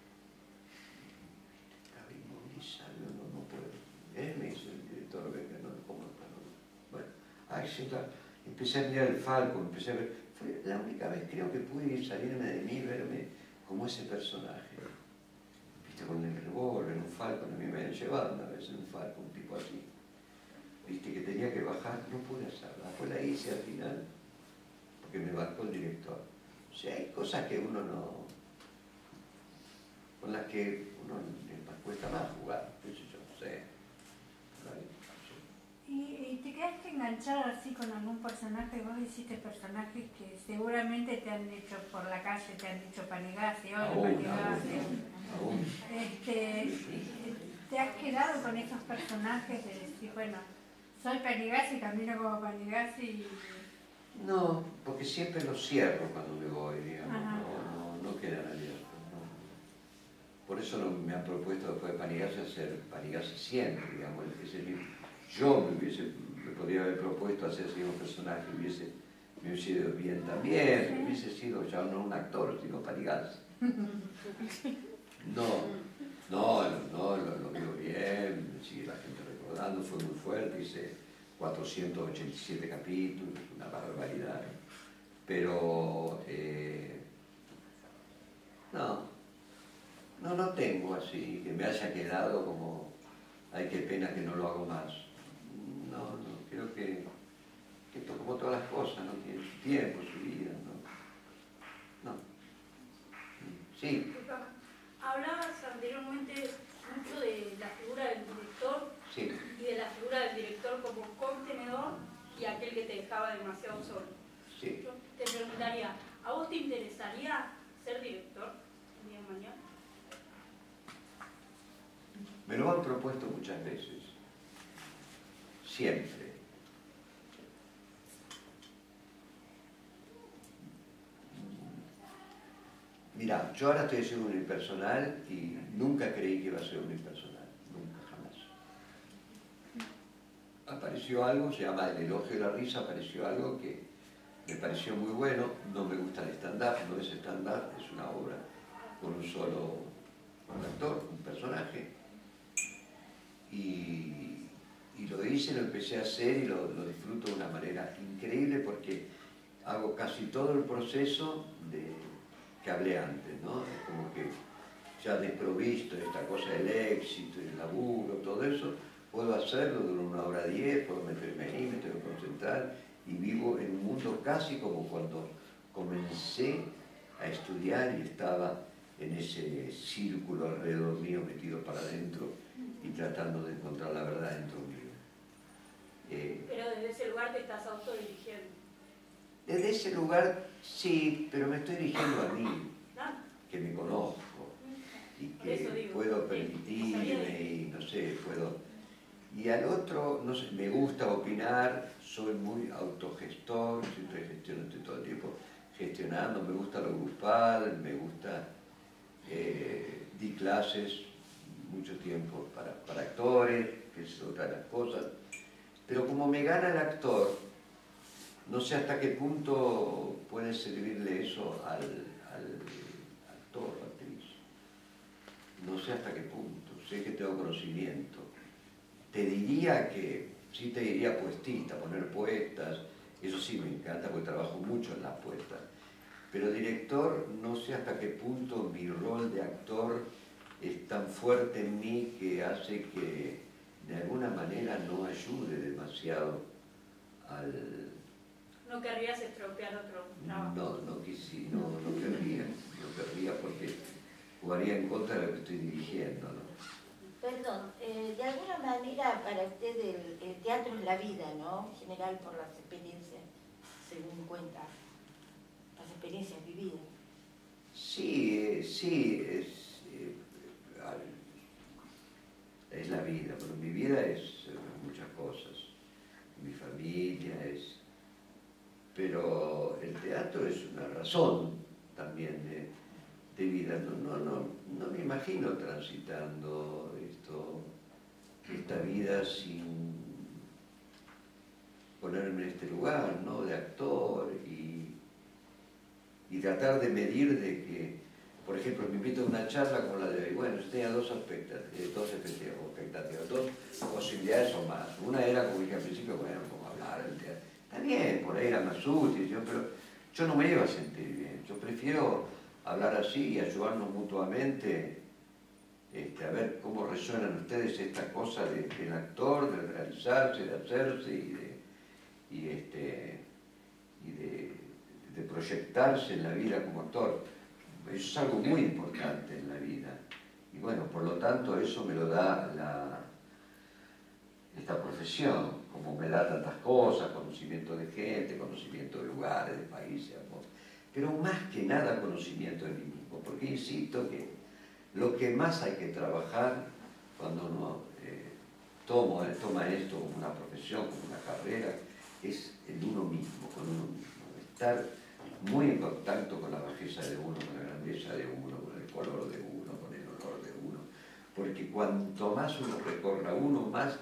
S2: Estaba inmovilizado, no, no puedo. Él me hizo el director, no, ¿cómo no? Bueno, acción, empecé a mirar el Falcon, empecé a ver. Fue la única vez creo que pude salirme de mí, verme como ese personaje. Viste, con el revólver, un Falcon, a mí me habían llevado una vez en un Falcon, un tipo así. Viste, que tenía que bajar, no pude hacerla. Después la hice al final, porque me marcó el director. O sea, hay cosas que uno no... con las que uno le cuesta más jugar, qué sé yo, no sé.
S5: ¿Y, ¿Y te quedaste enganchado así con algún personaje? Vos hiciste personajes que seguramente te han dicho por la calle, te han dicho Panigasi, hola Panigasi. Este, ¿Te has quedado con esos personajes de decir, bueno, soy Panigasi, camino como Panigasi? Y...
S2: No, porque siempre los cierro cuando me voy, digamos,
S5: Ajá.
S2: no, no, no quedan abiertos. No. Por eso no, me han propuesto después de Panigasi hacer Panigasi siempre, digamos, ese libro. Yo me, hubiese, me podría haber propuesto hacer ese mismo personaje, hubiese, me hubiese ido bien también, me hubiese sido ya no un actor, sino Panigasi. No, no, no, lo, lo veo bien, me sigue la gente recordando, fue muy fuerte, hice cuatrocientos ochenta y siete capítulos, una barbaridad. Pero, eh, no, no, no tengo así, que me haya quedado como, ay, qué pena que no lo hago más. No, no, creo que, que esto, como todas las cosas, no tiene su tiempo, su vida, no. No. Sí.
S6: Hablabas anteriormente mucho de la figura del director,
S2: Sí.
S6: y de la figura del director como contenedor y aquel que te dejaba demasiado solo.
S2: Sí.
S6: Yo te preguntaría, ¿a vos te interesaría ser director el día de mañana?
S2: Me lo han propuesto muchas veces. Siempre. Mirá, yo ahora estoy haciendo un unipersonal y nunca creí que iba a ser un unipersonal, nunca, jamás. Apareció algo, se llama El elogio de la risa, apareció algo que me pareció muy bueno, no me gusta el stand-up, no es stand-up, es una obra con un solo un actor, un personaje. Y, y lo hice, lo empecé a hacer y lo, lo disfruto de una manera increíble porque hago casi todo el proceso de, que hablé antes, ¿no? Es como que ya desprovisto de esta cosa del éxito, el laburo, todo eso, puedo hacerlo, dura una hora diez, puedo meterme ahí, me tengo que concentrar y vivo en un mundo casi como cuando comencé a estudiar y estaba en ese círculo alrededor mío metido para adentro y tratando de encontrar la verdad dentro mío. Eh,
S6: Pero desde ese lugar te estás autodirigiendo.
S2: Desde ese lugar sí, pero me estoy dirigiendo a mí,
S6: ¿No?
S2: que me conozco y
S6: Por eso
S2: que
S6: digo,
S2: puedo
S6: sí,
S2: permitirme y no sé, puedo... Y al otro, no sé, me gusta opinar, soy muy autogestor, siempre gestiono, estoy todo el tiempo gestionando, me gusta lo grupal, me gusta... Eh, di clases mucho tiempo para, para actores, que es otra de las cosas, pero como me gana el actor, no sé hasta qué punto puede servirle eso al, al actor o actriz. No sé hasta qué punto, sé que tengo conocimiento. Te diría que, sí te diría puestista, poner puestas, eso sí me encanta porque trabajo mucho en las puestas. Pero director, no sé hasta qué punto mi rol de actor es tan fuerte en mí que hace que de alguna manera no ayude demasiado al...
S6: No querrías estropear otro trabajo.
S2: No, no, quisi, no, no querría, no querría porque jugaría en contra de lo que estoy dirigiendo, ¿no?
S7: Perdón, eh, de alguna manera para usted el, el teatro es la vida, ¿no? En general por las experiencias, según cuenta, las experiencias vividas.
S2: Sí, eh, sí, es, eh, es la vida, pero mi vida es eh, muchas cosas, mi familia es... Pero el teatro es una razón también de, de vida, no, no, no, no me imagino transitando esto, esta vida sin ponerme en este lugar, ¿no? De actor y, y tratar de medir de que, por ejemplo, me invito a una charla como la de hoy, bueno, yo tenía dos expectativas, dos expectativas, dos posibilidades o más. Una era, como dije al principio, bueno, como hablar del teatro. Está bien, por ahí era más útil, yo, pero yo no me iba a sentir bien. Yo prefiero hablar así y ayudarnos mutuamente, este, a ver cómo resuenan ustedes esta cosa de, del actor, de realizarse, de hacerse y de, y este, y de, de proyectarse en la vida como actor. Eso es algo muy importante en la vida. Y bueno, por lo tanto, eso me lo da la, esta profesión, como me da tantas cosas, conocimiento de gente, conocimiento de lugares, de países, amor. Pero más que nada conocimiento de mí mismo, porque insisto que lo que más hay que trabajar cuando uno eh, toma, toma esto como una profesión, como una carrera, es en uno mismo, con uno mismo, estar muy en contacto con la bajeza de uno, con la grandeza de uno, con el color de uno, con el olor de uno, porque cuanto más uno recorra uno, más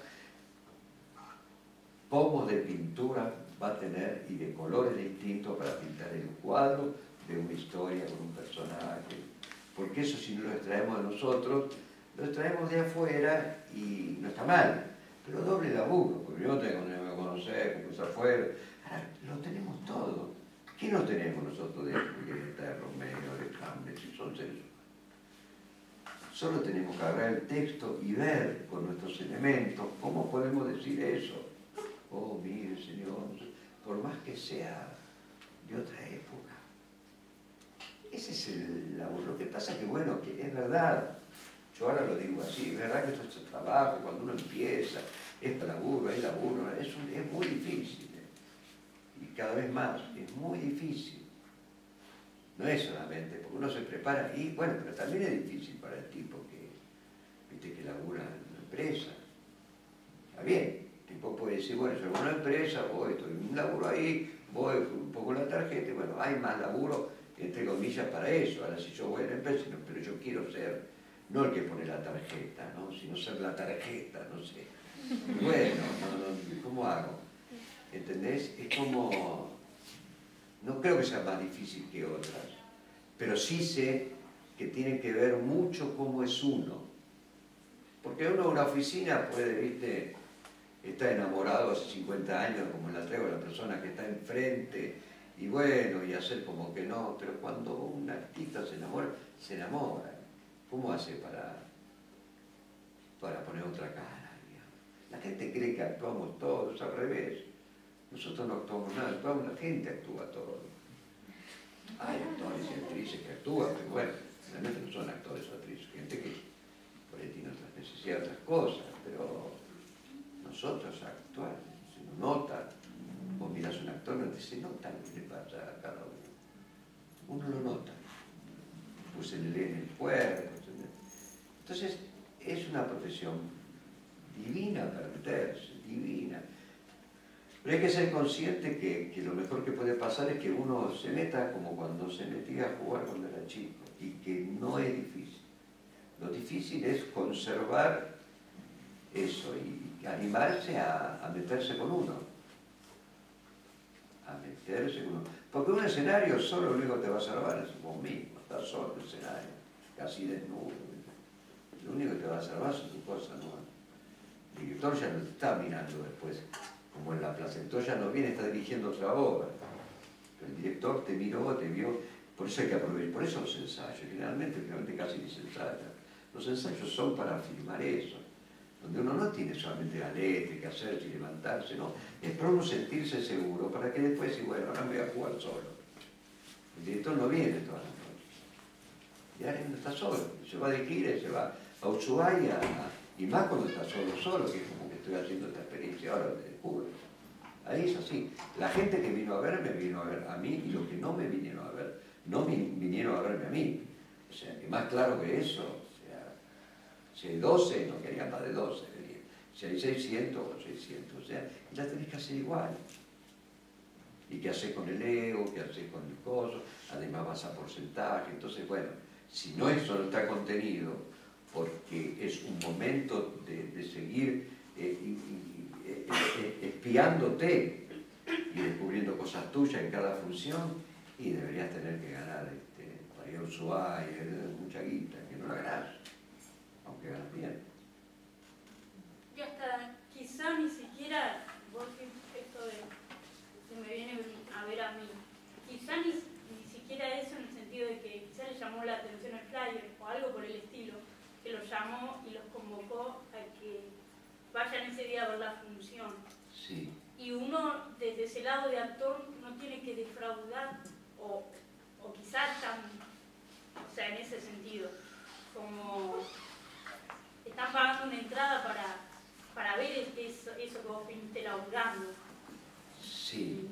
S2: pomos de pintura va a tener y de colores distintos para pintar el cuadro de una historia con un personaje. Porque eso, si no lo extraemos de nosotros, lo extraemos de afuera y no está mal, pero doble laburo, porque yo tengo que conocer, comenzar afuera. Ahora, lo tenemos todo. ¿Qué no tenemos nosotros de Julieta, de Romeo, de Hamlet, si son seres humanos? Solo tenemos que agarrar el texto y ver con nuestros elementos cómo podemos decir eso. Oh, mire, Señor, por más que sea de otra época. Ese es el laburo. Lo que pasa es que, bueno, que es verdad, yo ahora lo digo así, es verdad que esto es trabajo, cuando uno empieza, es laburo, hay laburo, es, un, es muy difícil. ¿eh? Y cada vez más, es muy difícil. No es solamente, porque uno se prepara, y bueno, pero también es difícil para el tipo que, viste, que labura en una empresa. Está bien. El tipo puede decir, bueno, yo en una empresa, voy, estoy en un laburo ahí, voy un poco la tarjeta, y bueno, hay más laburo entre comillas, para eso. Ahora, si yo voy a la empresa, no, pero yo quiero ser, no el que pone la tarjeta, ¿no? Sino ser la tarjeta, no sé. Bueno, no, no, ¿cómo hago? ¿Entendés? Es como... No creo que sea más difícil que otras, pero sí sé que tiene que ver mucho cómo es uno. Porque uno en una oficina puede, viste, estar enamorado hace cincuenta años, como la traigo la persona que está enfrente, y bueno, y hacer como que no, pero cuando un artista se enamora, se enamora. ¿Cómo hace para, para poner otra cara? Digamos? La gente cree que actuamos todos al revés. Nosotros no actuamos nada, actuamos, la gente actúa todo. Hay actores y actrices que actúan, pero bueno, realmente no son actores o actrices, gente que por ahí tiene otras necesidades, otras cosas, pero nosotros actuamos, se nos nota. Vos mirás a un actor, no te se nota lo que le pasa a cada uno. Uno lo nota, pues se le lee en el cuerpo. Entonces, es una profesión divina para meterse, divina. Pero hay que ser consciente que, que lo mejor que puede pasar es que uno se meta como cuando se metía a jugar cuando era chico, y que no es difícil. Lo difícil es conservar eso y animarse a, a meterse con uno. A meterse con uno. Porque un escenario solo lo único que te va a salvar es vos mismo, estás solo en el escenario, casi desnudo. Lo único que te va a salvar son tus cosas, ¿no? El director ya no te está mirando después. Como en la plaza, entonces ya no viene, está dirigiendo otra obra. El director te miró, te vio, por eso hay que aprovechar, por eso los ensayos, generalmente, generalmente casi ni se ensaya. Los ensayos son para filmar eso, donde uno no tiene solamente la letra, que hacerse y levantarse, no, es para uno sentirse seguro, para que después, y bueno, ahora me voy a jugar solo. El director no viene todas las noches, y ahora no está solo, se va de gira, se va a Ushuaia, y más cuando está solo, solo, que es como que estoy haciendo esta experiencia ahora, te descubro. Ahí es así. La gente que vino a verme, vino a ver a mí, y los que no me vinieron a ver, no me vinieron a verme a mí. O sea, que más claro que eso, o sea, si hay doce, no querían más de doce, querían. Si hay seiscientos, o seiscientos, o sea, la tenés que hacer igual. ¿Y qué haces con el ego? ¿Qué haces con el coso? Además vas a porcentaje. Entonces, bueno, si no es solo está contenido, porque es un momento de, de seguir eh, y, y, eh, eh, espiándote y descubriendo cosas tuyas en cada función, y deberías tener que ganar este, para ir a Ushuaia, mucha guita, que no la ganás, aunque ganas bien.
S6: Y hasta quizá ni siquiera, vos esto de que me viene a ver a mí, quizá ni, ni siquiera eso en el sentido de que quizá le llamó la atención el flyer o algo por el estilo, que los llamó y los convocó a que vayan ese día a ver la función.
S2: Sí.
S6: Y uno, desde ese lado de actor, no tiene que defraudar, o, o quizás tan, o sea, en ese sentido, como están pagando una entrada para, para ver eso, eso que vos viniste laburando.
S2: Sí.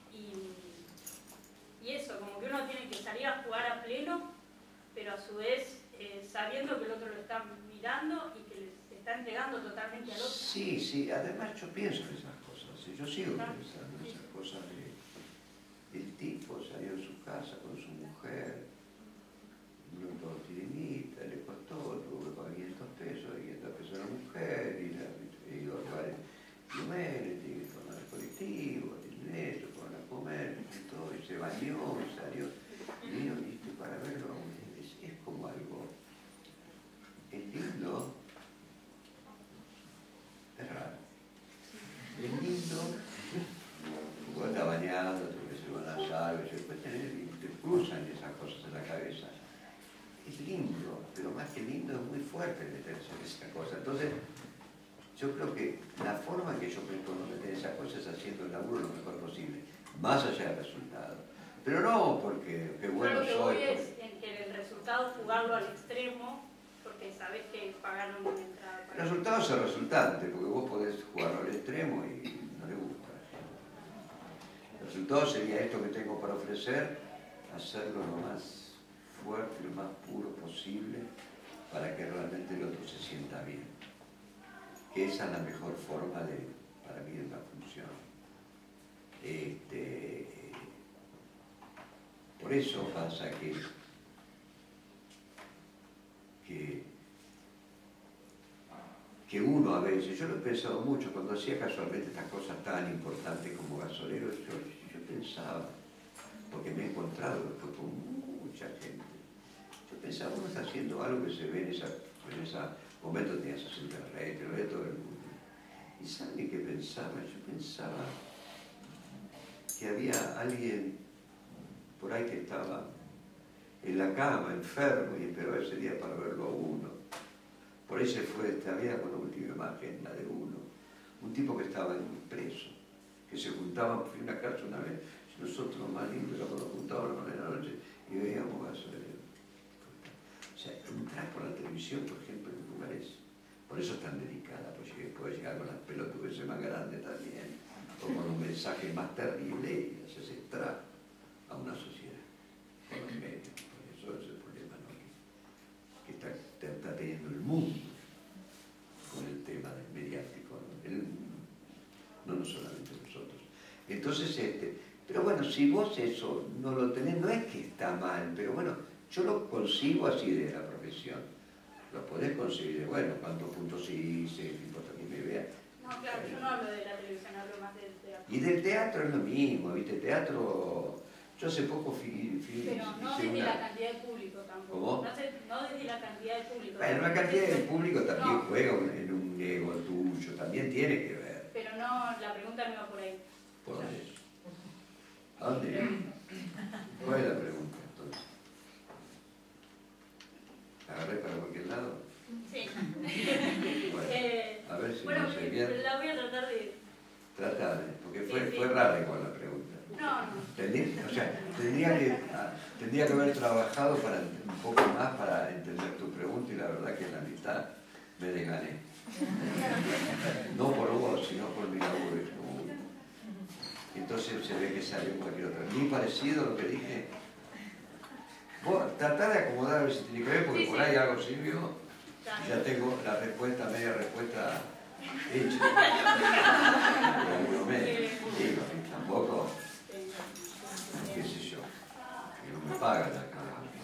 S6: Y, y eso, como que uno tiene que salir a jugar a pleno, pero a su vez eh, sabiendo que el otro lo está mirando y que le está entregando totalmente al otro.
S2: Sí, sí, además yo pienso en esas cosas, ¿sí? Yo sigo pensando en esas cosas de, el tipo salió de su casa con su mujer, no todo tirinita, le costó, tuvo que pagar quinientos pesos, quinientos pesos a la mujer, y la y iba a lugares lugares, tiene que tomar el colectivo, tiene esto, fueron a comer, y todo, y se bañó, y salió, y vino, viste, para verlo, es, es como algo, es lindo. Es raro. Es lindo, cuando está bañado, te se van a salve, se puede tener, te cruzan esas cosas en la cabeza. Es lindo, pero más que lindo es muy fuerte meterse en esa cosa. Entonces, yo creo que la forma en que yo me puedo meter en esas cosas es haciendo el laburo lo mejor posible, más allá del resultado. Pero no porque qué bueno
S6: Lo que
S2: soy.
S6: voy
S2: Porque...
S6: es en que el resultado jugarlo al extremo, porque sabés que pagaron una entrada.
S2: El resultado es el resultante, porque vos podés jugarlo al extremo y no le gusta. El resultado sería esto que tengo para ofrecer, hacerlo lo más fuerte, lo más puro posible, para que realmente el otro se sienta bien. Que esa es la mejor forma de, para mí, de una función. Este, por eso pasa que, que, que uno a veces, yo lo he pensado mucho, cuando hacía casualmente estas cosas tan importantes como Gasolero, yo, yo pensaba, porque me he encontrado después con mucha gente, yo pensaba, uno está haciendo algo que se ve en esa, en ese momento, tenías a Internet, lo ve todo el mundo. ¿Y saben qué pensaba? Yo pensaba que había alguien por ahí que estaba en la cama, enfermo, y esperaba ese día para verlo a uno. Por ahí se fue esta vida con la última imagen, la de uno. Un tipo que estaba preso, que se juntaban, fui a una casa una vez, nosotros los más lindos nos juntábamos en la noche y veíamos Gasolero. O sea, entrar por la televisión, por ejemplo, en lugares, por eso es tan delicada, porque puede llegar con las pelotudeces más grandes también, o con un mensaje más terrible y haces entrar a una sociedad, con los medios. Por eso es el problema, ¿no? que, que está, está teniendo el mundo con el tema del mediático, ¿no? El, no, no solamente nosotros. Entonces, este, pero bueno, si vos eso no lo tenés, no es que está mal, pero bueno, yo lo concibo así de la profesión. Lo podés conseguir, bueno, cuántos puntos hice, no importa que me vea.
S6: No, claro, yo no hablo de la televisión, hablo más del teatro.
S2: Y del teatro es lo mismo, ¿viste? Teatro, yo hace poco fui... fui
S6: Pero no
S2: hice
S6: desde
S2: una...
S6: la cantidad de público tampoco.
S2: ¿Cómo?
S6: No, sé, no desde la cantidad de público.
S2: Bueno, la cantidad de público también
S6: no.
S2: juega en un ego tuyo, también tiene que ver.
S6: Pero no, la pregunta no va por ahí.
S2: ¿Por dónde? ¿A dónde? ¿Cuál es la pregunta entonces? ¿Agarré para cualquier lado?
S6: Sí.
S2: Bueno,
S6: eh,
S2: a ver si
S6: bueno,
S2: no sé bien.
S6: la voy a tratar de...
S2: Tratar, porque fue,
S6: Sí, sí.
S2: fue rara igual la pregunta.
S6: No, no.
S2: Tendría, o sea, tendría que, ah, tendría que haber trabajado para, un poco más para entender tu pregunta y la verdad que en la mitad me desgané. No por vos, sino por mi laburo. Es como uno. Entonces se ve que salió cualquier otra. Muy parecido a lo que dije. Vos tratá de acomodar a ver si tiene que ver, porque
S6: Sí,
S2: por
S6: sí.
S2: ahí algo sirvió. Ya tengo la respuesta, media respuesta hecha. Pero no me digo, tampoco, qué sé yo, que no me pagan acá.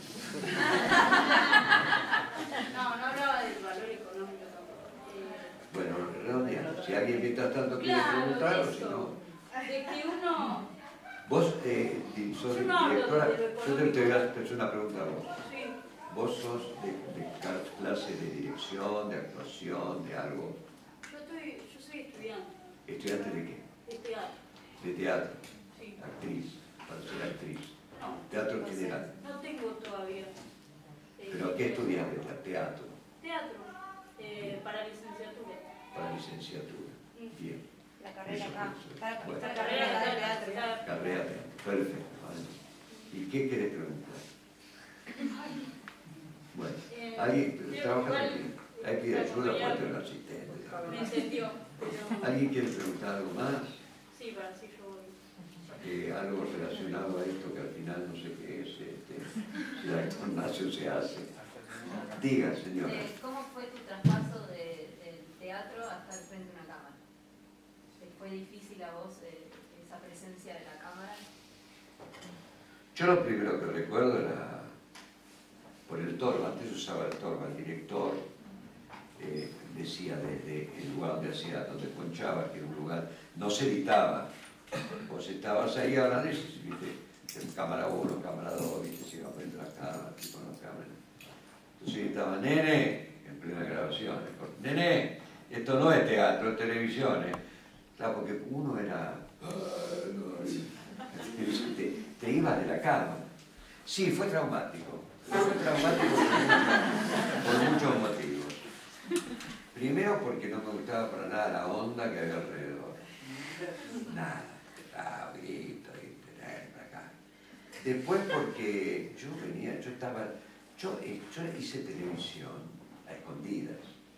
S6: No, no hablaba del valor económico tampoco. Eh,
S2: Bueno, redondeando, si alguien mientras tanto quiere
S6: Claro,
S2: preguntar o si
S6: eso.
S2: no.
S6: de que uno...
S2: Vos, eh, sos
S6: Yo no hablo
S2: directora,
S6: de lo
S2: yo te, te voy a hacer una pregunta a vos.
S6: Sí.
S2: ¿Vos sos de, de clase de dirección, de actuación, de algo?
S6: Yo, estoy, yo soy estudiante
S2: ¿Estudiante de qué?
S6: de teatro.
S2: De teatro,
S6: Sí.
S2: actriz, para ser actriz.
S6: No,
S2: Teatro en
S6: no sé,
S2: general.
S6: No tengo todavía. Eh,
S2: ¿Pero qué estudiaste? Teatro,
S6: Teatro, eh, para licenciatura.
S2: para licenciatura.
S6: Mm.
S2: Bien.
S7: La carrera
S2: Eso,
S7: acá.
S2: eso.
S7: Está-
S2: Bueno.
S7: está
S6: La
S7: la
S6: carrera
S7: carrera de
S6: de
S7: teatro.
S6: teatro.
S2: Carrera teatro, perfecto. Vale. ¿Y qué querés preguntar? Bueno,
S6: Eh,
S2: ¿alguien
S6: sí,
S2: trabaja
S6: igual,
S2: aquí? Hay que pedir
S6: eh,
S2: ayuda,
S6: ya
S2: puede tener un asistente.
S6: Me entendió. Pero...
S2: ¿Alguien quiere preguntar algo más?
S6: Sí, para así yo voy.
S2: Eh, algo relacionado a esto que al final no sé qué es, este, si la encarnación se hace. Diga, señora.
S4: Eh, ¿Cómo fue tu traspaso de- del teatro hasta el frente de una cámara? ¿Te fue difícil a vos eh, esa presencia de la cámara?
S2: Yo lo primero que recuerdo era por el Torba, antes usaba el Torba, el director eh, decía desde el lugar donde hacía, donde ponchaba, que era un lugar, no se editaba, vos estabas ahí hablando y viste, cámara uno, cámara dos, viste, si iba frente a la cámara, aquí con la cámara. Entonces estaba, nene, en plena grabación, nene, esto no es teatro, es televisión, ¿eh? Claro, porque uno era, te, te ibas de la cama. Sí, fue traumático. Fue traumático por, por muchos motivos. Primero porque no me gustaba para nada la onda que había alrededor. Nada, ah, grito, grito, para acá. Después porque yo venía, yo estaba, yo, yo hice televisión a escondidas.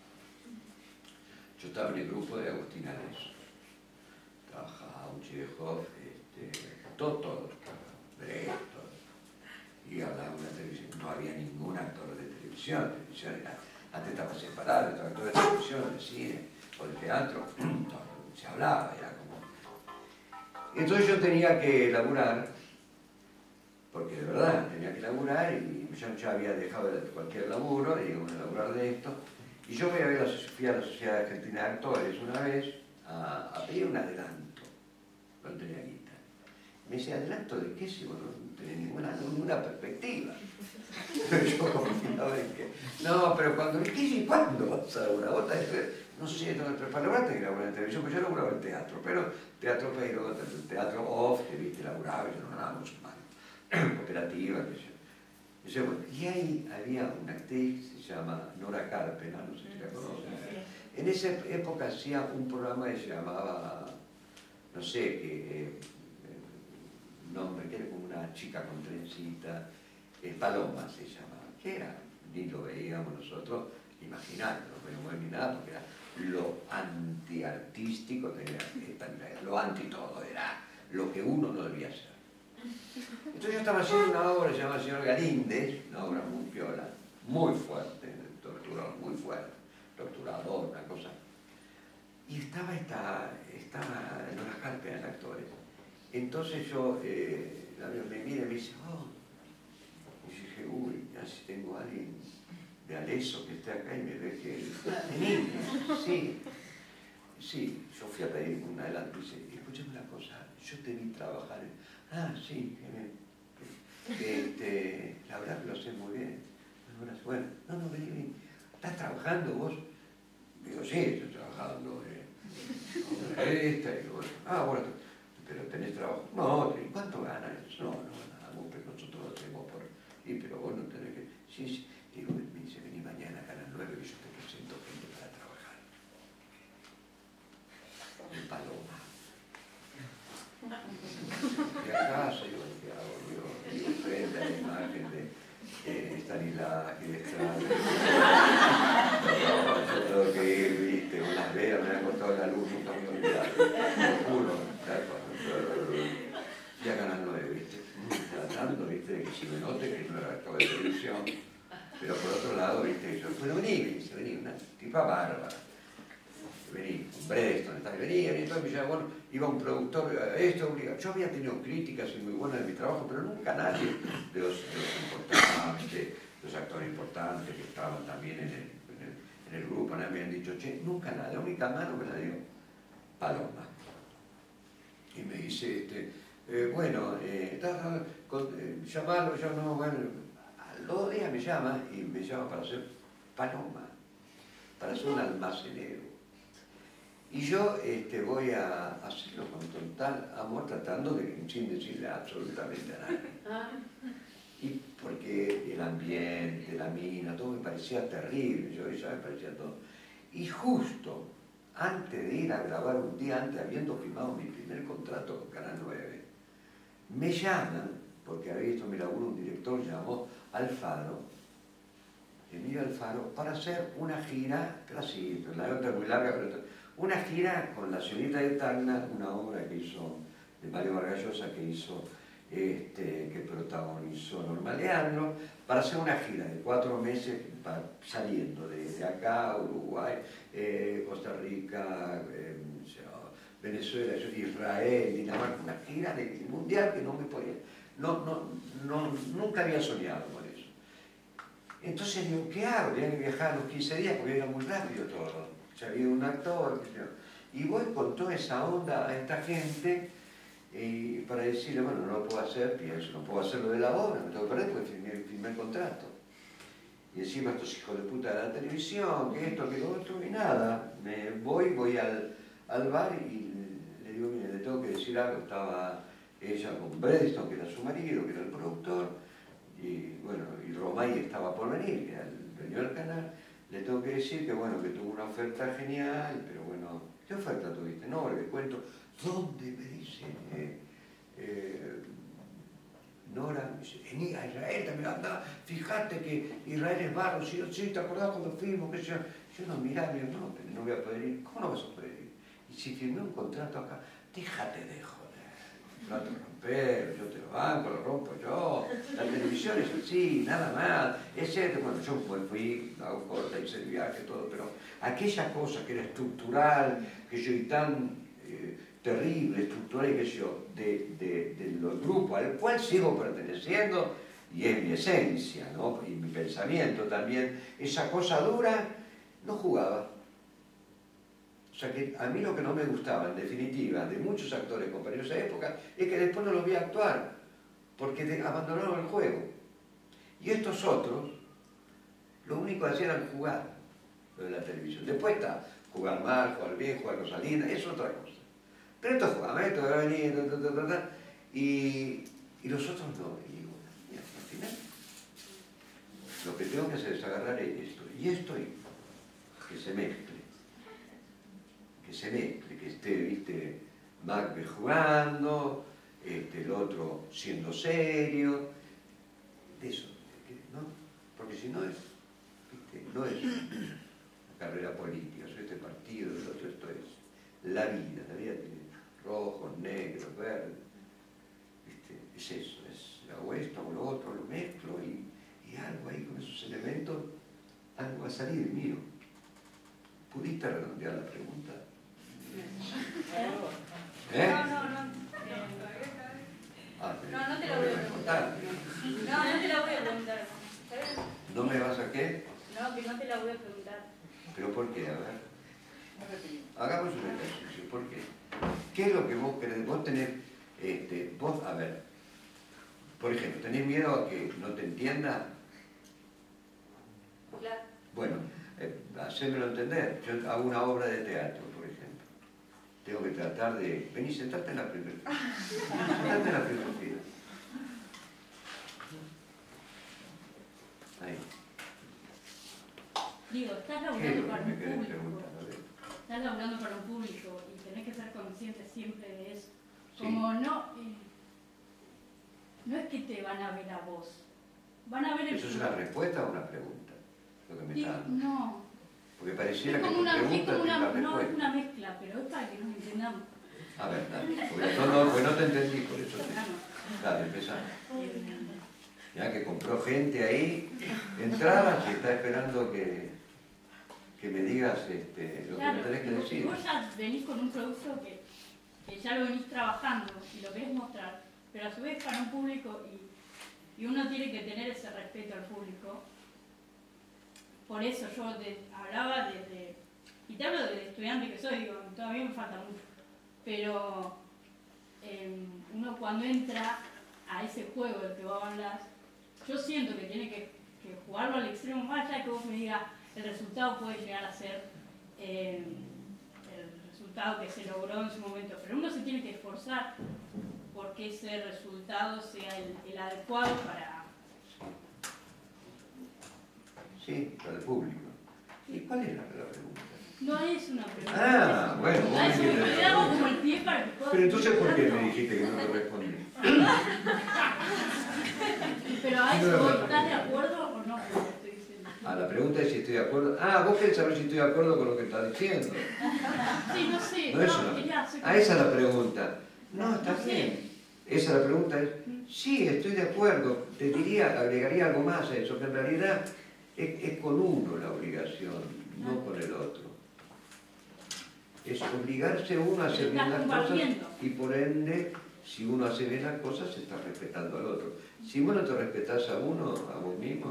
S2: Yo estaba en el grupo de Agustín Alonso. Trabajaba un Chekhov, este, todo, todo, Brecht, todo. Y hablaba de una televisión, no había ningún actor de televisión, televisión era, antes estaba separado, el actor de televisión, de cine o de teatro, no, se hablaba, era como... Entonces yo tenía que laburar porque de verdad tenía que laburar y yo ya había dejado cualquier laburo, digamos, de laburar de esto. Y yo fui a, ver, fui a la Sociedad Argentina de Actores una vez a, a pedir un adelanto, no tenía guita. Me dice, ¿adelanto de qué? Si vos no tenés ninguna, ninguna perspectiva. Yo confiaba en que, no, pero cuando, ¿qué y cuándo vas a laburar? Vos tenés, no sé, no, para laburar tenés que laburar en televisión, pues yo laburaba en teatro, pero teatro pero, teatro off, que viste, laburaba, yo no ganaba mucho mal, cooperativa, qué sé yo. Y, yo, bueno, y ahí había una actriz, se llama Nora Carpena, no sé si la conocen. En esa época hacía un programa que se llamaba, no sé, que, eh, nombre, que era como una chica con trencita, eh, Paloma se llamaba, que era, ni lo veíamos nosotros, imaginar, no veíamos ni nada, porque era lo antiartístico, era, lo anti todo, era lo que uno no debía hacer. Entonces yo estaba haciendo una obra que se llama El señor Galíndez, una obra muy piola, muy fuerte, torturador, muy fuerte, torturador, una cosa. Y estaba esta, estaba Nora Carpena en actores. Entonces yo, eh, la veo, me mira y me dice, oh, y yo dije, uy, ya si tengo a alguien de Aleso que esté acá y me ve que vení, sí, sí, yo fui a pedir un adelanto y dice, escúchame una cosa, yo te vi trabajar en... Ah, sí, que, este, la verdad que lo sé muy bien. Bueno, no, no, vení, vení. ¿Estás trabajando vos? Digo, sí, estoy trabajando eh, esta y bueno. Ah, bueno, pero tenés trabajo. No, ¿cuánto ganas? No, no ganamos, pero nosotros lo hacemos por... Y pero vos no tenés que... Sí, sí. Digo, me dice, vení mañana a las nueve que yo te presento gente para trabajar. En Paloma. Y acá se yo que hago, yo, digo, frente a la imagen de eh, Stanislavski, de Strauss. No, yo tengo que ir, viste, unas veas, me ha costado la luz, nunca me olvidado. Lo juro, ya ganan nueve, viste, tratando, viste, de que si me note que no era actor de televisión. Pero por otro lado, viste, yo, bueno, vení, vení, vení, una tipa bárbara. Vení, un Breston, está, vení, vení, entonces me llama, bueno, iba un productor, esto obliga. Yo había tenido críticas muy buenas de mi trabajo, pero nunca nadie de los, de los importantes, los actores importantes que estaban también en el, en el, en el grupo, nadie me habían dicho, che, nunca nada, la única mano me la dio Paloma. Y me dice, este, eh, bueno, eh, eh, llamarlo, yo no, bueno, a los días me llama y me llama para hacer Paloma, para ser un almacenero. Y yo este, voy a hacerlo con total amor, tratando de, sin decirle absolutamente a nadie. Y porque el ambiente, la mina, todo me parecía terrible, yo ya me parecía todo. Y justo antes de ir a grabar, un día antes, habiendo firmado mi primer contrato con Canal nueve, me llaman, porque había visto mi laburo, un director llamó Alfaro, Emilio Alfaro, para hacer una gira, casi, la nota es muy larga, pero una gira con La señorita de Tacna, una obra que hizo, de Mario Vargas Llosa, que hizo, este, que protagonizó Norma Leandro, para hacer una gira de cuatro meses, para, saliendo de, de acá, Uruguay, eh, Costa Rica, eh, Venezuela, Israel, Dinamarca, una gira de, mundial que no me podía, no, no, no, nunca había soñado con eso. Entonces digo, ¿qué hago? Tenía que viajar a los quince días porque era muy rápido todo. Ya había un actor, y voy con toda esa onda a esta gente y para decirle, bueno, no lo puedo hacer, pienso, no puedo hacer lo de la obra, me tengo que perder porque firmé, firmé el contrato. Y encima estos hijos de puta de la televisión, que esto, que lo otro, y nada. Me voy, voy al, al bar y le digo, mire, le tengo que decir algo. Estaba ella con Breston, que era su marido, que era el productor, y bueno, y Romay estaba por venir, que era el dueño del canal. Le tengo que decir que bueno, que tuvo una oferta genial, pero bueno, ¿qué oferta tuviste? No, le cuento, ¿dónde? Me dice, eh, eh, Nora, me dice, vení a Israel, también anda, fíjate que Israel es barro, sí, sí, ¿te acordás cuando fuimos? Que yo, yo no miraba, digo, no, pero no voy a poder ir, ¿cómo no vas a poder ir? Y si firmé un contrato acá, déjate de joder, no te romper, yo te lo banco, lo rompo yo, la televisión es así, nada más, es cierto, bueno, yo fui, hago corta, hice el viaje, todo, pero aquella cosa que era estructural, que yo y tan, eh, terrible, estructural y qué sé yo, de, de, del grupo al cual sigo perteneciendo, y es mi esencia, ¿no? Y mi pensamiento también, esa cosa dura, no jugaba. O sea que a mí lo que no me gustaba, en definitiva, de muchos actores compañeros de esa época, es que después no los vi actuar, porque de, abandonaron el juego. Y estos otros, lo único que hacían era jugar, lo de la televisión. Después está jugar mal, jugar bien, jugar cosas lindas, es otra cosa. Pero estos jugaban, esto va a venir, ta, ta, ta, ta, y, y los otros no. Y digo, mira, al final, lo que tengo que hacer es agarrar esto y esto y que se mezcle. Que se mezcle, que esté, viste, Macbeth jugando, este, el otro siendo serio, de eso, ¿no? Porque si no es, viste, no es una carrera política, es este partido, el otro, esto es la vida, la vida tiene rojos, negros, verdes, viste, es eso, es hago esto, hago lo otro, lo mezclo y, y algo ahí con esos elementos, algo va a salir mío. ¿Pudiste redondear la pregunta? ¿Eh?
S6: No, no, no.
S2: Ah,
S6: No, no te la voy a preguntar. No, no te la voy a preguntar. ¿Sabes?
S2: ¿No me vas a qué?
S6: No, que no te la voy a preguntar.
S2: ¿Pero por qué? A ver. Hagamos un ejercicio. ¿Por qué? ¿Qué es lo que vos querés? Vos tenés, este, vos, a ver, por ejemplo, ¿tenés miedo a que no te entienda?
S6: Claro.
S2: Bueno, eh, hacémelo entender. Yo hago una obra de teatro, por ejemplo. Tengo que tratar de... Vení, sentate en la primera fila. Sentate en la primera fila. Ahí.
S8: Digo, estás
S2: ¿Qué es
S8: laburando
S2: lo que
S8: para
S2: me
S8: un
S2: querés
S8: público.
S2: preguntar? A ver.
S8: Estás laburando para un público y tenés que ser consciente siempre de eso.
S2: Sí.
S8: Como no... eh, no es que te van a ver a vos. Van a ver el...
S2: ¿Eso es una respuesta o una pregunta? Lo que me está dando.
S8: No.
S2: Porque pareciera
S8: Es
S2: que
S8: como
S2: tu
S8: una, es
S2: pregunta
S8: como
S2: es
S8: una,
S2: la
S8: no, es
S2: respuesta.
S8: una mezcla, pero es para que nos entendamos.
S2: A ver, dale. Porque no, no, pues no te entendí, por eso te...
S8: Claro.
S2: Dale, empezá.
S8: Eh,
S2: Ya que compró gente ahí, entrabas y está esperando que, que me digas este, lo
S8: Claro,
S2: que me tenés que
S8: vos-
S2: decir.
S8: vos ya venís con un producto que, que ya lo venís trabajando y lo querés mostrar, pero a su vez para un público y, y uno tiene que tener ese respeto al público. Por eso yo de- hablaba desde, y te hablo del estudiante que soy, digo, todavía me falta mucho, pero eh, uno cuando entra a ese juego del que vos hablas, yo siento que tiene que, que jugarlo al extremo, más allá de que vos me digas el resultado puede llegar a ser eh, el resultado que se logró en su momento, pero uno se tiene que esforzar porque ese resultado sea el, el adecuado para...
S2: Sí, para el público. ¿Y cuál era la pregunta?
S8: No es una pregunta.
S2: Ah, bueno, vos
S8: A
S2: me
S8: eso me
S2: quieres
S8: le hago
S2: responder.
S8: como el pie para que puedas...
S2: Pero entonces, ¿por qué me dijiste que no te respondí?
S8: Pero a
S2: Sí,
S8: eso,
S2: no,
S8: ¿vos
S2: no,
S8: ¿estás
S2: no.
S8: de acuerdo o no con lo que estoy diciendo?
S2: Ah, la pregunta es si estoy de acuerdo. Ah, vos querés saber si estoy de acuerdo con lo que estás diciendo.
S8: Sí, no sé,
S2: No,
S8: no,
S2: eso no.
S8: quería hacer...
S2: Ah, esa es la pregunta. No, está
S8: No sé.
S2: bien. Esa es la pregunta es, sí, estoy de acuerdo. Te diría, agregaría algo más a eso, que en realidad es, es con uno la obligación, no con el otro. Es obligarse uno a hacer bien las cosas y por ende, si uno hace bien las cosas, se está respetando al otro. Si vos no te respetás a uno, a vos mismo,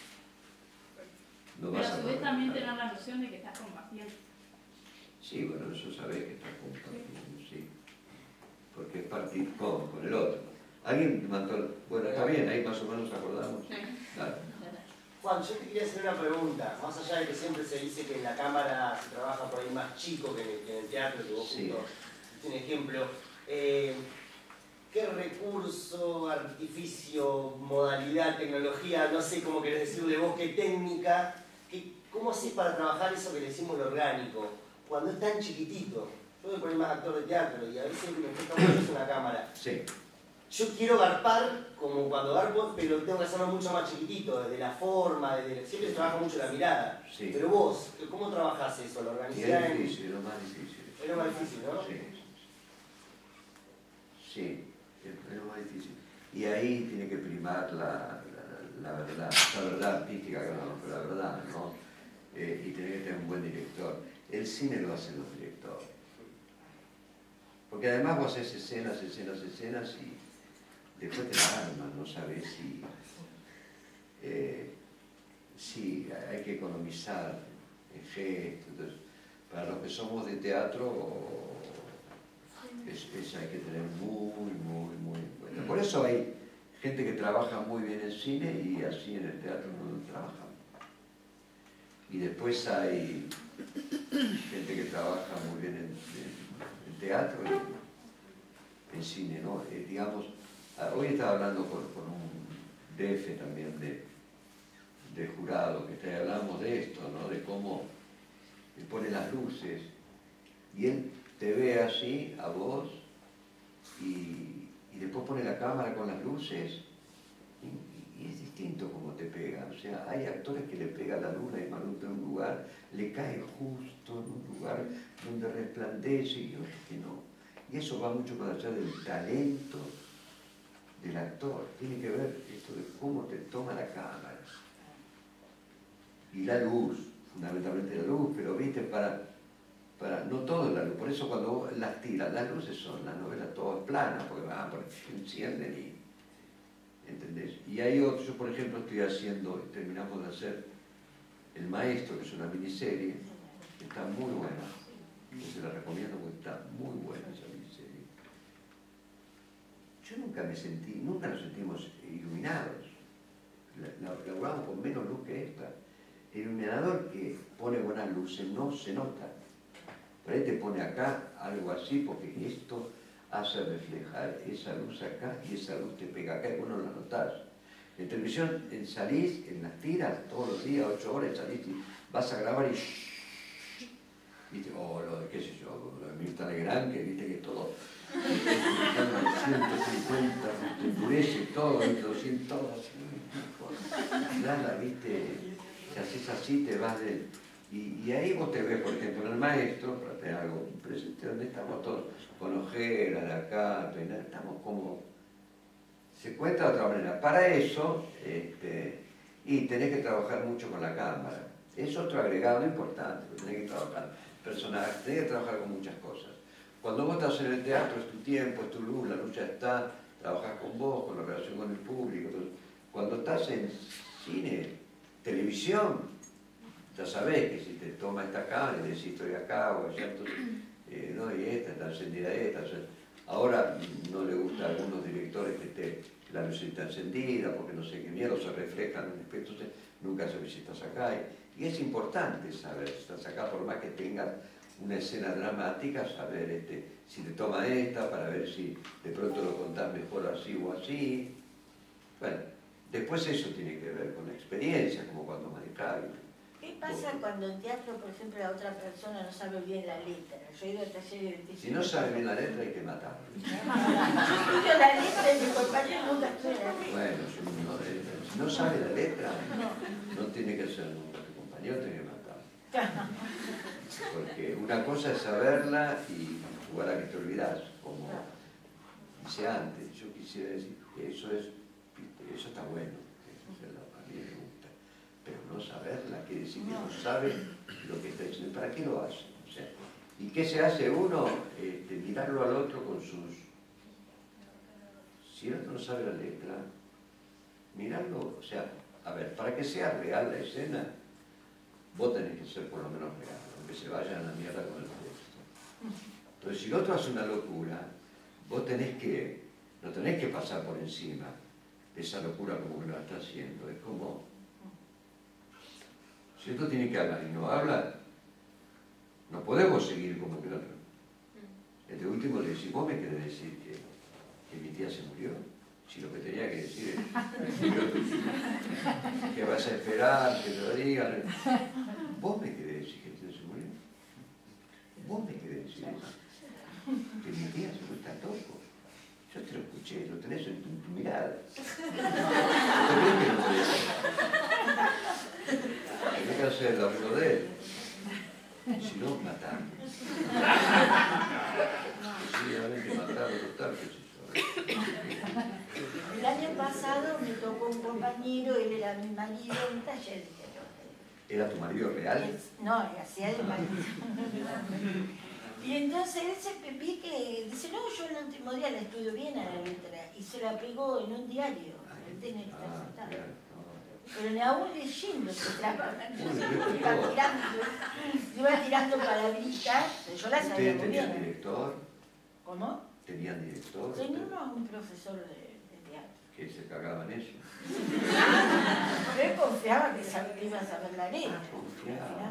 S2: no
S8: Pero
S2: vas
S8: a
S2: a
S8: su vez
S2: poder
S8: también
S2: respetar.
S8: tener la noción de que estás compartiendo.
S2: Sí, bueno, eso sabés que estás compartiendo, sí. Porque es partir con, con el otro. Alguien mandó, bueno, está bien, ahí más o menos acordamos. Dale.
S9: Juan, yo te quería hacer una pregunta. Más allá de que siempre se dice que en la cámara se trabaja por ahí más chico que en el, que en el teatro, que vos
S2: Sí.
S9: justo diste un ejemplo. Eh, ¿Qué recurso, artificio, modalidad, tecnología, no sé cómo querés decir de vos, qué técnica, qué, cómo haces para trabajar eso que le decimos lo orgánico, cuando es tan chiquitito? Yo soy por ahí más actor de teatro y a veces me cuesta mucho eso en la cámara.
S2: Sí.
S9: Yo quiero garpar como cuando garpo, pero tengo que hacerlo mucho más chiquitito, desde la forma, desde siempre se trabaja mucho la mirada.
S2: Sí.
S9: Pero vos, ¿cómo trabajás eso? ¿Lo
S2: Y
S9: organizás?
S2: es
S9: en-
S2: difícil, es lo más difícil.
S9: Es lo más difícil, ¿no?
S2: Sí. Sí, es es lo más difícil. Y ahí tiene que primar la, la, la verdad, la verdad artística, que no, pero la verdad, ¿no? Eh, y tiene que tener un buen director. El cine lo hacen los directores. Porque porque además vos haces escenas, escenas, escenas y después te la armas, no sabes si, eh, si hay que economizar en gestos. Entonces, para los que somos de teatro, es, es, hay que tener muy, muy, muy en cuenta. Por eso hay gente que trabaja muy bien en cine y así en el teatro no trabaja. Y después hay gente que trabaja muy bien en, en, en teatro y en cine, ¿no? Eh, digamos, hoy estaba hablando con, con un D F también de, de jurado, que te hablamos de esto, ¿no? De cómo él pone las luces y él te ve así, a vos, y, y después pone la cámara con las luces y, y es distinto como te pega. O sea, hay actores que le pega la luna y Manu en un lugar, le cae justo en un lugar donde resplandece y otros que no. Y eso va mucho más allá del talento del actor. Tiene que ver esto de cómo te toma la cámara. Y la luz, fundamentalmente la luz, pero viste, para, para no todo la luz. Por eso cuando vos las tiras, las luces son las novelas todas planas, porque van, porque encienden y... ¿entendés? Y hay otros, yo por ejemplo estoy haciendo, terminamos de hacer El Maestro, que es una miniserie, que está muy buena. Yo se la recomiendo porque está muy buena esa miniserie. Yo nunca me sentí, nunca nos sentimos iluminados. La, la, laburamos con menos luz que esta. El iluminador que pone buenas luces no se nota. Por ahí te pone acá algo así, porque esto hace reflejar esa luz acá y esa luz te pega acá y vos no la notás. En televisión en salís, en las tiras, todos los días, ocho horas, salís y vas a grabar y shhh, viste, oh, lo de qué sé yo, lo de Mirta Legrand, que viste que todo, ciento cincuenta, te endurece todo, doscientos, todo así, nada, viste, si haces así te vas de... Y, y ahí vos te ves, por ejemplo, en El Maestro, para tener algo presente, donde estamos todos con ojeras de acá, peinar, estamos como... Se cuenta de otra manera. Para eso, este, y tenés que trabajar mucho con la cámara. Es otro agregado importante, tenés que trabajar personajes, tenés que trabajar con muchas cosas. Cuando vos estás en el teatro es tu tiempo, es tu luz, la luz ya está, trabajás con vos, con la relación con el público. Cuando estás en cine, televisión, ya sabés que si te toma esta cámara y decís estoy acá o allá, entonces, eh, no, y esta, está encendida esta. O sea, ahora no le gusta a algunos directores que esté la luz está encendida porque no sé qué miedo, se refleja en un espejo, entonces nunca sabes si estás acá. Y, y es importante saber si estás acá, por más que tengas una escena dramática, saber este, si te toma esta, para ver si de pronto lo contás mejor así o así. Bueno, después eso tiene que ver con la experiencia, como cuando manejás.
S7: ¿Qué pasa cuando en teatro, por ejemplo, la otra persona no sabe bien la letra? Yo he ido a talleres de...
S2: Si no sabe bien la letra hay que matarlo.
S7: Yo estudio la letra y mi compañero nunca estudia la letra.
S2: Bueno, si no, si no sabe la letra, no tiene que ser nunca tu compañero, tiene que matarlo. Porque una cosa es saberla y jugar a que te olvidás, como dice antes. Yo quisiera decir que eso es, eso está bueno, eso es la, a mí me gusta. Pero no saberla quiere decir que no sabe lo que está diciendo. ¿Para qué lo hace? O sea, ¿y qué se hace uno? Este, mirarlo al otro con sus... Si el otro no sabe la letra, mirarlo, o sea, a ver, para que sea real la escena, vos tenés que ser por lo menos real, aunque se vayan a la mierda con el texto. Entonces, si el otro hace una locura, vos tenés que, no tenés que pasar por encima de esa locura como que lo está haciendo. Es como... Si esto tiene que hablar y no habla, no podemos seguir como que el otro. Este último le decís, vos me querés decir que, que mi tía se murió. Si lo que tenía que decir es que vas a esperar, que te lo digan. Vos me querés decir que mi tía se murió. Vos me querés decir eso. Que mi tía se murió, está loco. Yo te lo escuché, lo tenés en tu, tu mirada. ¿Por qué que no te digo? Tenés que hacer el laburo de él. Si no, matarlo. Sí, hay que matarlo, total, qué sé yo.
S7: El año pasado me tocó un compañero, él era mi marido, en un taller de teatro.
S2: ¿Era tu marido real?
S7: Es, no, hacía de marido. Y entonces ese Pepí que dice, no, yo el último día la estudio bien a la letra, y se la pegó en un diario, él tiene que estar sentado. Pero ni aún leyendo se traba, iba tirando, iba tirando palabritas, yo la sabía
S2: ¿Ustedes
S7: muy bien.
S2: tenían director?
S7: ¿Cómo?
S2: ¿Tenían director?
S7: Teníamos un profesor de, de teatro.
S2: Que se cagaban ellos.
S7: Él confiaba que sab- que iba a saber la letra.
S2: Confiaba.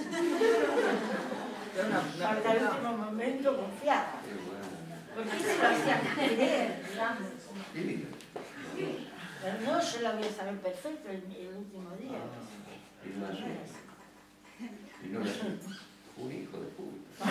S7: Hasta el último momento confiaba.
S2: Qué bueno.
S7: Porque él se lo hacía creer, digamos.
S2: Divino.
S7: Pero no, yo la voy a saber perfecto el, el último día.
S2: Ah, y no así. Y no así. Un hijo de puta.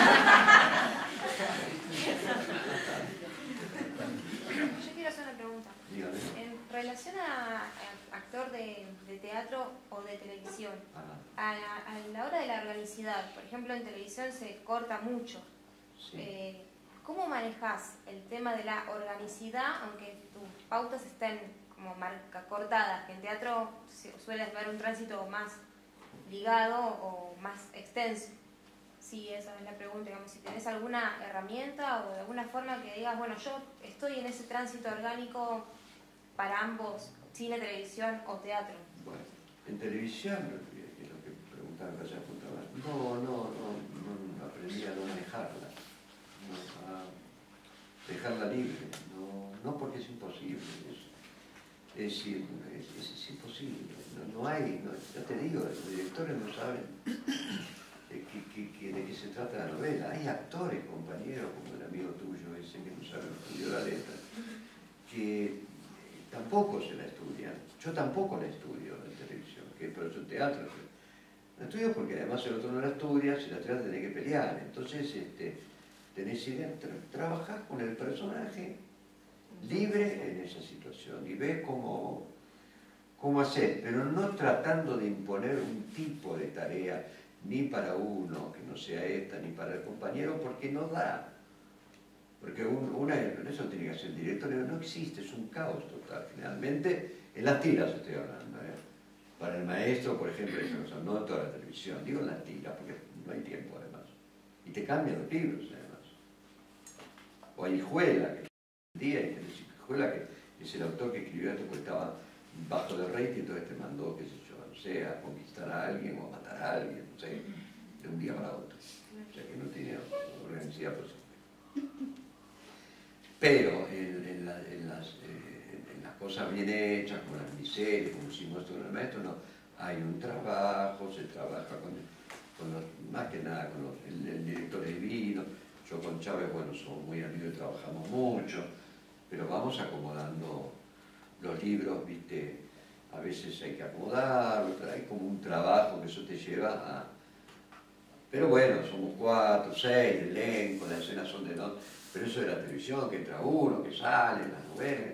S10: Yo quiero hacer una pregunta.
S2: Dígame.
S10: En relación a, a actor de, de teatro o de televisión,
S2: Ah,
S10: a la, a la hora de la organicidad, por ejemplo en televisión se corta mucho.
S2: sí.
S10: Eh, ¿Cómo manejas el tema de la organicidad, aunque tus pautas estén como marca cortadas, que en teatro sueles ver un tránsito más ligado o más extenso? Sí, esa es la pregunta, digamos, si tenés alguna herramienta o de alguna forma que digas, bueno, yo estoy en ese tránsito orgánico para ambos, cine, televisión o teatro.
S2: Bueno, en televisión, que es lo que preguntaba, ya apuntaba, no, no, no, no aprendí a no manejarla, no, a dejarla libre, no, no porque es imposible, es, es, decir, es, es, es imposible, no, no hay, no, ya te digo, los directores no saben de qué, qué, qué, de qué se trata la novela, hay actores, compañeros, como el amigo tuyo ese que no sabe estudiar la letra, que tampoco se la estudian, yo tampoco la estudio en televisión, que por eso teatro, la estudio porque además el otro no la estudia, si la estudias tenés que pelear, entonces este, tenés que tra trabajar con el personaje libre en esa situación y ves cómo, cómo hacer, pero no tratando de imponer un tipo de tarea ni para uno que no sea esta, ni para el compañero, porque no da. Porque un, una, eso tiene que hacer el director, no existe, es un caos total. Finalmente, en las tiras estoy hablando, ¿eh? Para el maestro, por ejemplo, o sea, no en toda la televisión, digo en las tiras, porque no hay tiempo además. Y te cambian los libros además. O hay Hijuela, que día, y tenés Hijuela, que es el autor que escribió esto porque estaba bajo de rating, entonces te mandó, qué sé yo, no sé, a conquistar a alguien o a matar a alguien, no sé, de un día para otro. O sea que no tiene organicidad posible. Pero en, en, la, en, las, eh, en las cosas bien hechas, como las miserias, como hicimos esto en el maestro, no, hay un trabajo, se trabaja con, con los, más que nada con los, el, el director divino. Yo con Chávez, bueno, somos muy amigos y trabajamos mucho, pero vamos acomodando los libros, viste, a veces hay que acomodarlos, hay como un trabajo que eso te lleva a... Pero bueno, somos cuatro, seis, el elenco, las escenas son de dos, pero eso de la televisión, que entra uno, que sale, las novelas.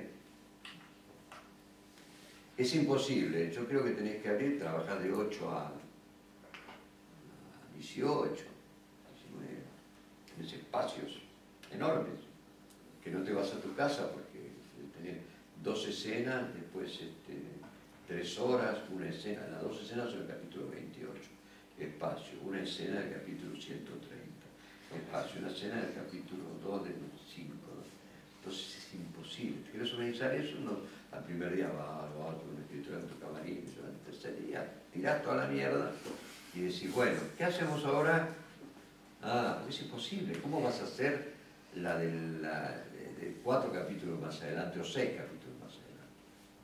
S2: Es imposible, yo creo que tenés que abrir, trabajar de ocho a dieciocho, diecinueve, tenés espacios enormes, que no te vas a tu casa porque tenés dos escenas, después este, tres horas, una escena, las dos escenas son el capítulo veintiocho, espacio, una escena del capítulo ciento treinta, espacio, una escena del capítulo dos del cinco, ¿no? Entonces es imposible. ¿Quieres organizar eso? No, al primer día va, lo hago con un escritor en tu camarín, al tercer día tirás toda la mierda y decís, bueno, ¿qué hacemos ahora? Ah, es imposible, ¿cómo vas a hacer la de, la, de, de cuatro capítulos más adelante o seis capítulos más adelante?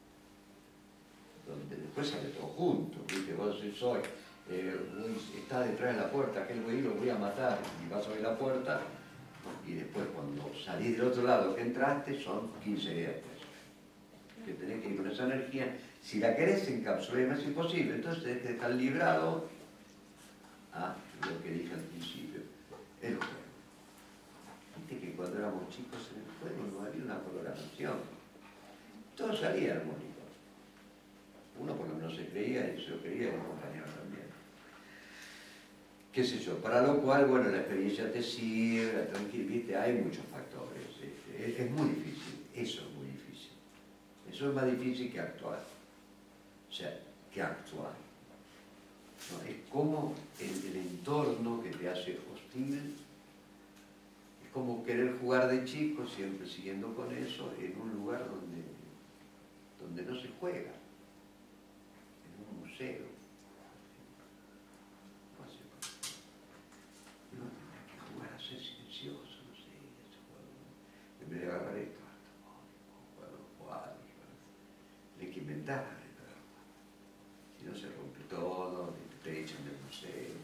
S2: Donde después sale todo junto, ¿viste? Vos decís, soy, eh, está detrás de la puerta, aquel güey lo voy a matar, y vas a abrir la puerta, y después cuando salís del otro lado que entraste son quince días después. Que tenés que ir con esa energía, si la querés encapsular es imposible, entonces tenés que dejar librado a lo que dije al principio, el juego. Viste que cuando éramos chicos en el juego no había una programación, todo salía armónico. Uno por lo menos se creía y se lo creía y el compañero también. Qué sé yo, para lo cual, bueno, la experiencia te sirve, la tranquilidad, viste, hay muchos factores. Es, es, es muy difícil, eso es muy difícil. Eso es más difícil que actuar. O sea, que actuar. ¿No? Es como el, el entorno que te hace hostil es como querer jugar de chico, siempre siguiendo con eso, en un lugar donde, donde no se juega, en un museo. No sé, uno tendría que jugar a ser silencioso, no sé, ese juego. En vez de agarrar esto, jugar los cuadros, hay que inventar, ¿verdad? Si no se rompe todo, te echan del museo.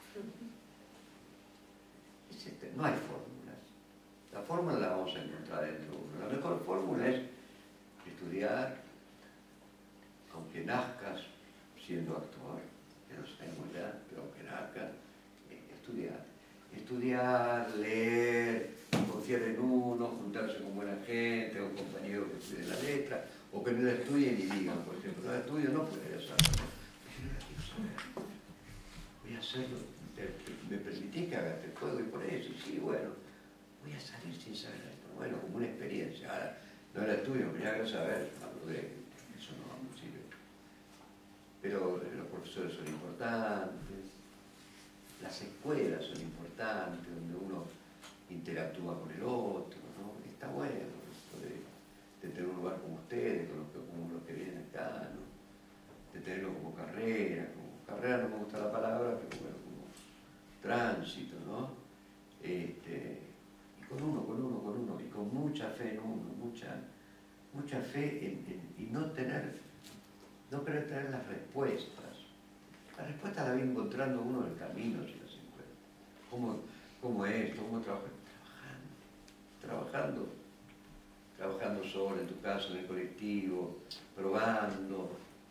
S2: Es este, no hay fórmulas. La fórmula la vamos a encontrar dentro de uno. La mejor fórmula es estudiar, aunque nazcas siendo actor, que no sabemos ya, pero aunque nazcas, estudiar. Estudiar, leer, confiar en uno, juntarse con buena gente, o compañeros que estudien la letra, o que no la estudien y digan, por ejemplo, no estudio, no puede hacerlo. Voy a hacerlo, me permitís que haga este juego y por eso, y sí, bueno, voy a salir sin saber esto. Bueno, como una experiencia. Ahora, no era estudio, me haga saber, eso no vamos a sirve. Pero los profesores son importantes, las escuelas son importantes, donde uno interactúa con el otro, ¿no? Está bueno esto de, de tener un lugar como ustedes, con los que, como los que vienen acá, ¿no? De tenerlo como carrera, como carrera no me gusta la palabra, pero bueno, como tránsito, ¿no? Este, y con uno, con uno, con uno, y con mucha fe en uno, mucha, mucha fe en, en, y no tener, no querer tener las respuestas. Las respuestas las va encontrando uno en el camino, si las encuentra. ¿Cómo, cómo es esto? ¿Cómo trabajar? Trabajando, trabajando, trabajando solo, en tu caso, en el colectivo, probando.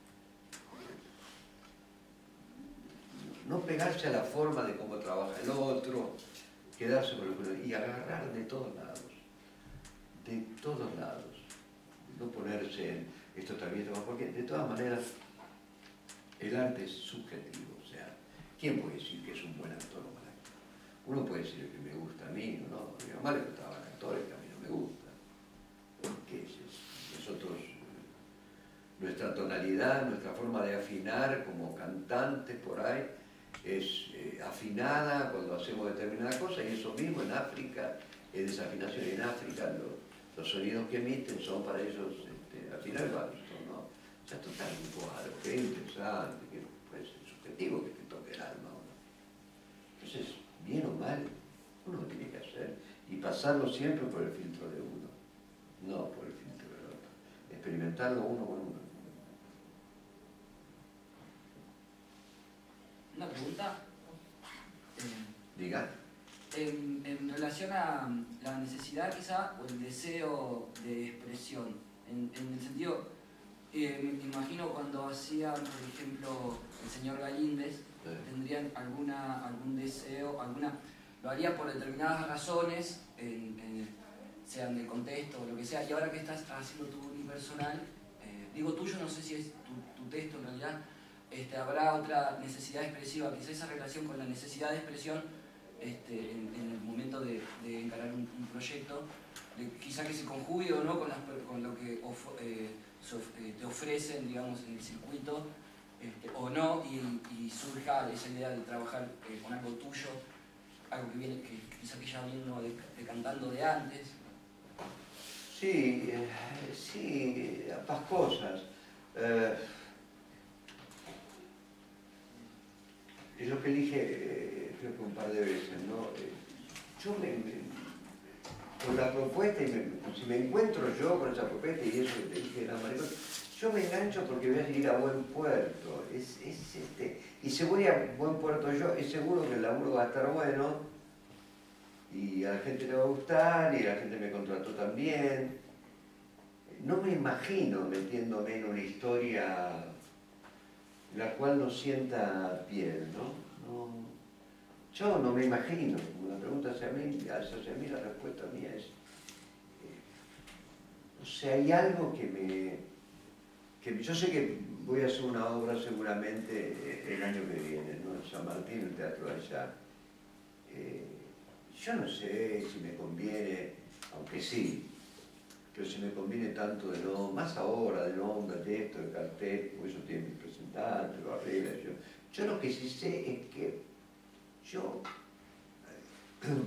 S2: No pegarse a la forma de cómo trabaja el otro, quedarse con el y agarrar de todos lados, de todos lados. No ponerse en esto también, porque de todas maneras el arte es subjetivo, o sea, ¿quién puede decir que es un buen actor o mal actor? Uno puede decir que me gusta a mí, ¿no? A mi mamá le gustaban actores que a mí no me gustan. ¿Qué es eso? Nosotros, nuestra tonalidad, nuestra forma de afinar como cantantes por ahí, es eh, afinada cuando hacemos determinada cosa, y eso mismo en África es desafinación. En África los, los sonidos que emiten son para ellos este, afinar el barítono, ¿no? O sea, total igual, que es interesante, que puede ser subjetivo, que te toque el alma o no. Entonces, bien o mal, uno lo tiene que hacer y pasarlo siempre por el filtro de uno, no por el filtro del otro. Experimentarlo uno con uno.
S3: Una pregunta.
S2: Eh, Diga.
S3: En, en relación a la necesidad quizá o el deseo de expresión, en, en el sentido, eh, me imagino cuando hacían, por ejemplo, el señor Galíndez, tendrían alguna, algún deseo, alguna, lo haría por determinadas razones, en, en, sean de contexto o lo que sea, y ahora que estás haciendo tu unipersonal, eh, digo tuyo, no sé si es tu, tu texto en realidad, Este, habrá otra necesidad expresiva, quizá esa relación con la necesidad de expresión este, en, en el momento de, de encarar un, un proyecto, de, quizá que se conjugue o no con, las, con lo que of, eh, sof, eh, te ofrecen, digamos, en el circuito, este, o no, y, y surja esa idea de trabajar eh, con algo tuyo, algo que viene, que quizá que ya viene de, de cantando de antes.
S2: Sí, eh, sí, ambas cosas. Eh, Es lo que dije, eh, creo que un par de veces, ¿no? Eh, yo me, me, con la propuesta, y me, si me encuentro yo con esa propuesta y eso que te dije de la mariposa, yo me engancho porque voy a seguir a buen puerto. Es, es, este, y si voy a buen puerto yo, es seguro que el laburo va a estar bueno y a la gente le va a gustar y a la gente me contrató también. No me imagino metiéndome en una historia la cual no sienta piel, ¿no? No, yo no me imagino, como la pregunta hacia mí, hacia mí la respuesta mía es, eh, o sea, hay algo que me, que yo sé que voy a hacer una obra seguramente el año que viene, ¿no? En San Martín, el teatro de allá. Eh, yo no sé si me conviene, aunque sí, pero si me conviene tanto de no, más ahora, de nombre, de esto, de cartel, porque eso tiene mi representante, lo arregla, yo. Yo lo que sí sé es que yo me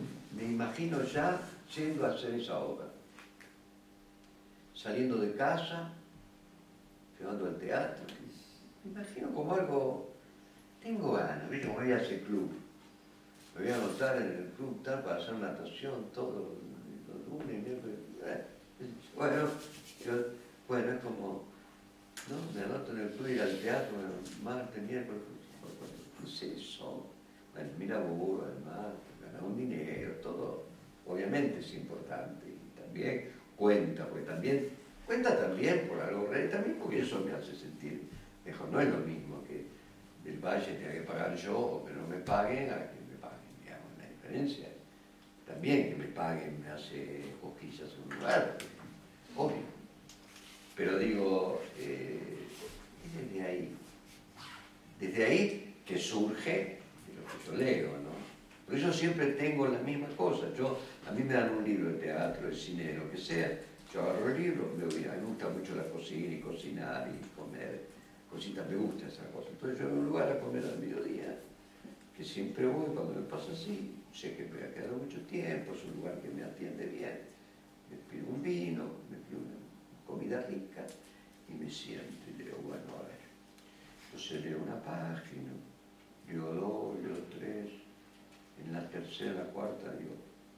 S2: me imagino ya yendo a hacer esa obra. Saliendo de casa, llevando al teatro. Me imagino como algo... Tengo ganas, ¿viste? Como voy a ese club. Me voy a anotar en el club tal para hacer natación todos los lunes, miércoles. Bueno, yo, bueno, es como... ¿no? Me anoto en el club, ir al teatro, martes, miércoles, no sé, eso. Bueno, mira Boburo, además, ganar un dinero, todo, obviamente es importante, y también cuenta, porque también, cuenta también por algo real, también porque eso me hace sentir mejor. No es lo mismo que del Valle tenga que pagar yo, o que no me paguen, a que me paguen, digamos, la diferencia. También que me paguen me hace cosquillas en un lugar, obvio. Pero digo, eh, desde ahí, desde ahí que surge de lo que yo leo, ¿no? Por eso siempre tengo las mismas cosas. Yo, a mí me dan un libro de teatro, de cine, lo que sea, yo agarro el libro, me, voy, me gusta mucho la cocina y cocinar y comer cositas, me gusta esa cosa. Entonces yo voy a un lugar a comer al mediodía, que siempre voy cuando me pasa así, sé que me voy a quedar mucho tiempo, es un lugar que me atiende bien, me pido un vino, me pido una comida rica y me siento y leo, bueno, a ver, entonces leo una página, leo dos, leo tres, en la tercera, la cuarta, digo,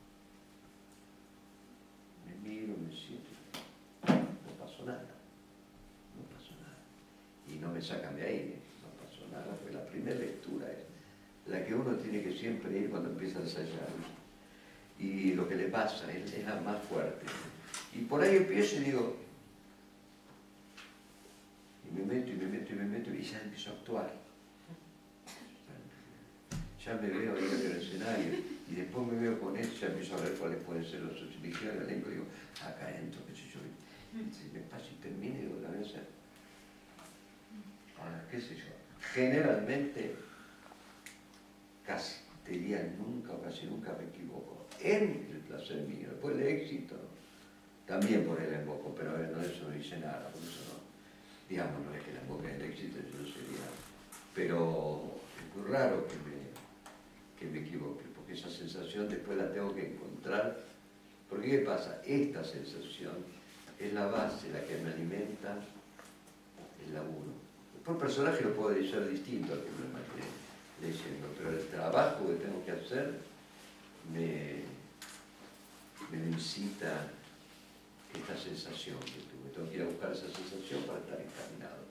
S2: me miro, me siento, no pasó nada, no pasó nada, y no me sacan de ahí, no pasó nada, fue la primera lectura, es la que uno tiene que siempre ir cuando empieza a ensayar, y lo que le pasa es, es la más fuerte, y por ahí empiezo y digo, y me meto y me meto y me meto y ya empiezo a actuar. Ya me veo ahí en el escenario y después me veo con él, ya empiezo a ver cuáles pueden ser los subdivisiones del elenco y digo, acá entro, qué sé yo. Si me paso y termino y digo, la voy a hacer. Ahora, qué sé yo. Generalmente, casi, te diría nunca o casi nunca me equivoco. En el placer mío, después el éxito, también por el emboco, pero no, eso no dice nada, por eso no. Digamos, no es que la boca del éxito yo sería, pero es muy raro que me, que me equivoque, porque esa sensación después la tengo que encontrar, porque ¿qué pasa? Esta sensación es la base, la que me alimenta el laburo. Por personaje lo puedo ser distinto al que me imaginé leyendo, pero el trabajo que tengo que hacer me, me incita esta sensación que tuve. Tengo que ir a buscar esa sensación para estar encaminado.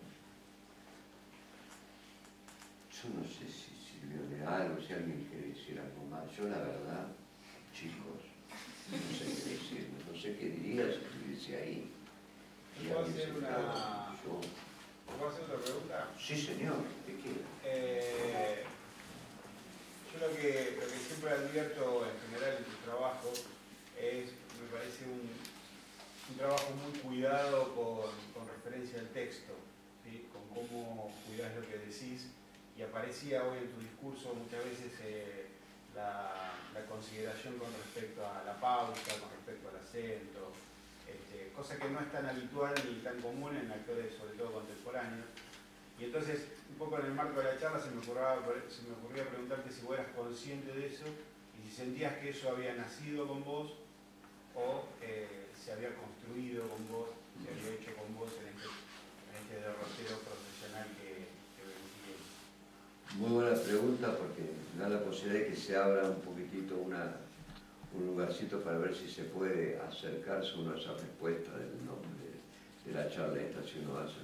S2: Yo no sé si sirvió de algo, si alguien quiere decir algo más. Yo la verdad, chicos, no sé qué decir, no sé qué diría si estuviese ahí.
S11: ¿Puedo hacer una,
S2: yo...
S11: ¿Puedo hacer otra pregunta?
S2: Sí, señor, ¿qué quiere?
S11: Eh, yo lo que, lo que siempre advierto en general en tu trabajo es, me parece un... un trabajo muy cuidado con, con referencia al texto, ¿sí? Con cómo cuidás lo que decís, y aparecía hoy en tu discurso muchas veces eh, la, la consideración con respecto a la pausa, con respecto al acento, este, cosa que no es tan habitual ni tan común en actores, sobre todo contemporáneos. Y entonces, un poco en el marco de la charla se me ocurría, se me ocurría preguntarte si vos eras consciente de eso y si sentías que eso había nacido con vos o eh, se había construido con vos, se había hecho con vos en este, en este derrotero profesional que, que venís siguiendo.
S2: Muy buena pregunta porque me da la posibilidad de que se abra un poquitito una, un lugarcito para ver si se puede acercarse uno a esa respuesta del nombre de la charla esta, si uno hace.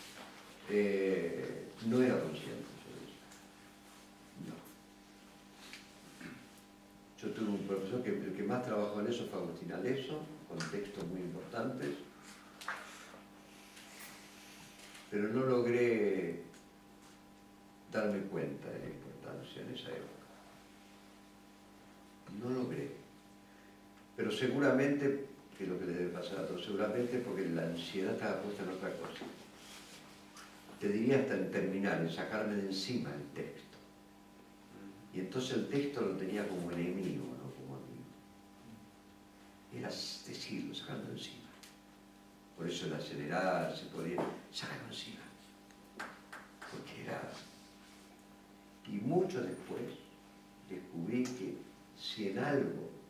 S2: Eh, no era consciente yo de eso. No. Yo tuve un profesor que el que más trabajó en eso fue Agustín Aleso, con textos muy importantes, pero no logré darme cuenta de la importancia en esa época. No logré. Pero seguramente, que es lo que le debe pasar a todos, seguramente porque la ansiedad estaba puesta en otra cosa. Te diría hasta en terminar, en sacarme de encima el texto. Y entonces el texto lo tenía como enemigo, no como amigo. Era decirlo, sacarlo de encima. Por eso el acelerar se podía sacarlo encima. Porque era... Y mucho después descubrí que si en algo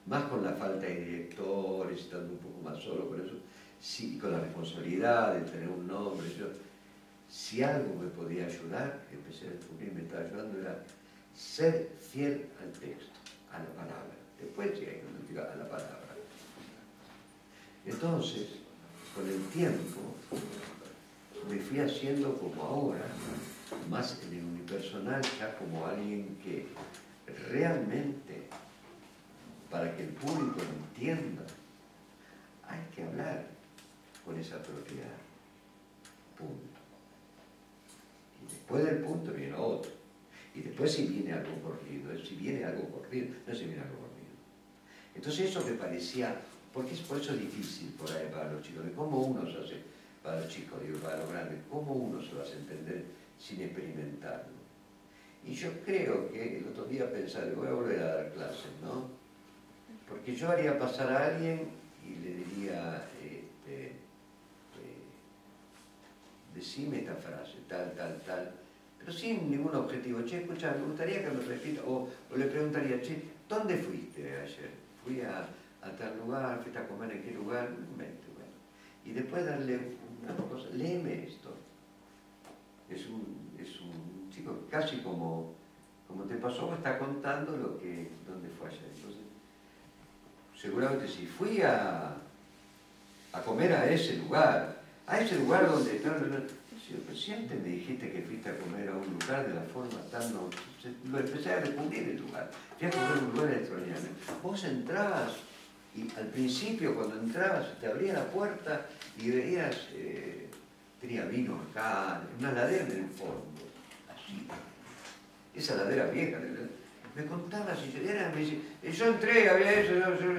S2: más con la falta de directores, estando un poco más solo con eso, sí, con la responsabilidad de tener un nombre. Yo, si algo me podía ayudar, empecé a descubrir, me estaba ayudando, era ser fiel al texto, a la palabra. Después sí hay que llegar a la palabra. Entonces, con el tiempo, me fui haciendo como ahora, más en el unipersonal, ya como alguien que realmente, para que el público lo entienda, hay que hablar con esa propiedad. Punto. Y después del punto viene otro. Y después si viene algo corrido, si viene algo corrido, no si viene algo corrido. Entonces eso me parecía, porque es por eso difícil por ahí para los chicos, cómo uno se hace, para los chicos, digo, para los grandes, cómo uno se lo hace entender sin experimentarlo. Y yo creo que el otro día pensaba, voy a volver a dar clases, ¿no? Porque yo haría pasar a alguien y le diría, este, eh, decime esta frase, tal, tal, tal, pero sin ningún objetivo. Che, escucha, me gustaría que me repita, o, o le preguntaría, che, ¿dónde fuiste ayer? Fui a, a tal lugar, fuiste a comer en qué lugar, un momento, bueno. Y después darle una cosa, léeme esto. Es un, es un chico casi como, como te pasó, me está contando lo que, dónde fue ayer. Entonces, seguramente si fui a, a comer a ese lugar, a ese lugar donde... No, no, no, si antes me dijiste que fuiste a comer a un lugar de la forma tan... No, lo empecé a descubrir el lugar. Fui a comer a un lugar extraordinario. Vos entrabas y al principio cuando entrabas te abría la puerta y veías... Eh, tenía vino acá, una ladera en el fondo, así. Esa ladera vieja. Me contaba si yo era, me dice, yo entré, había eso,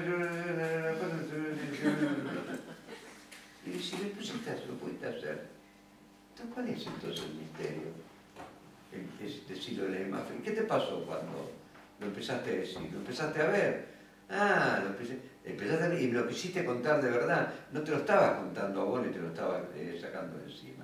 S2: y si me pusiste eso, lo pudiste hacer. Entonces, ¿cuál es entonces el misterio? Es decirlo de la imagen. ¿Qué te pasó cuando lo empezaste a decir? ¿Lo empezaste a ver? Ah, lo empecé, empezaste a ver y me lo quisiste contar de verdad. No te lo estabas contando a vos ni te lo estabas eh, sacando de encima.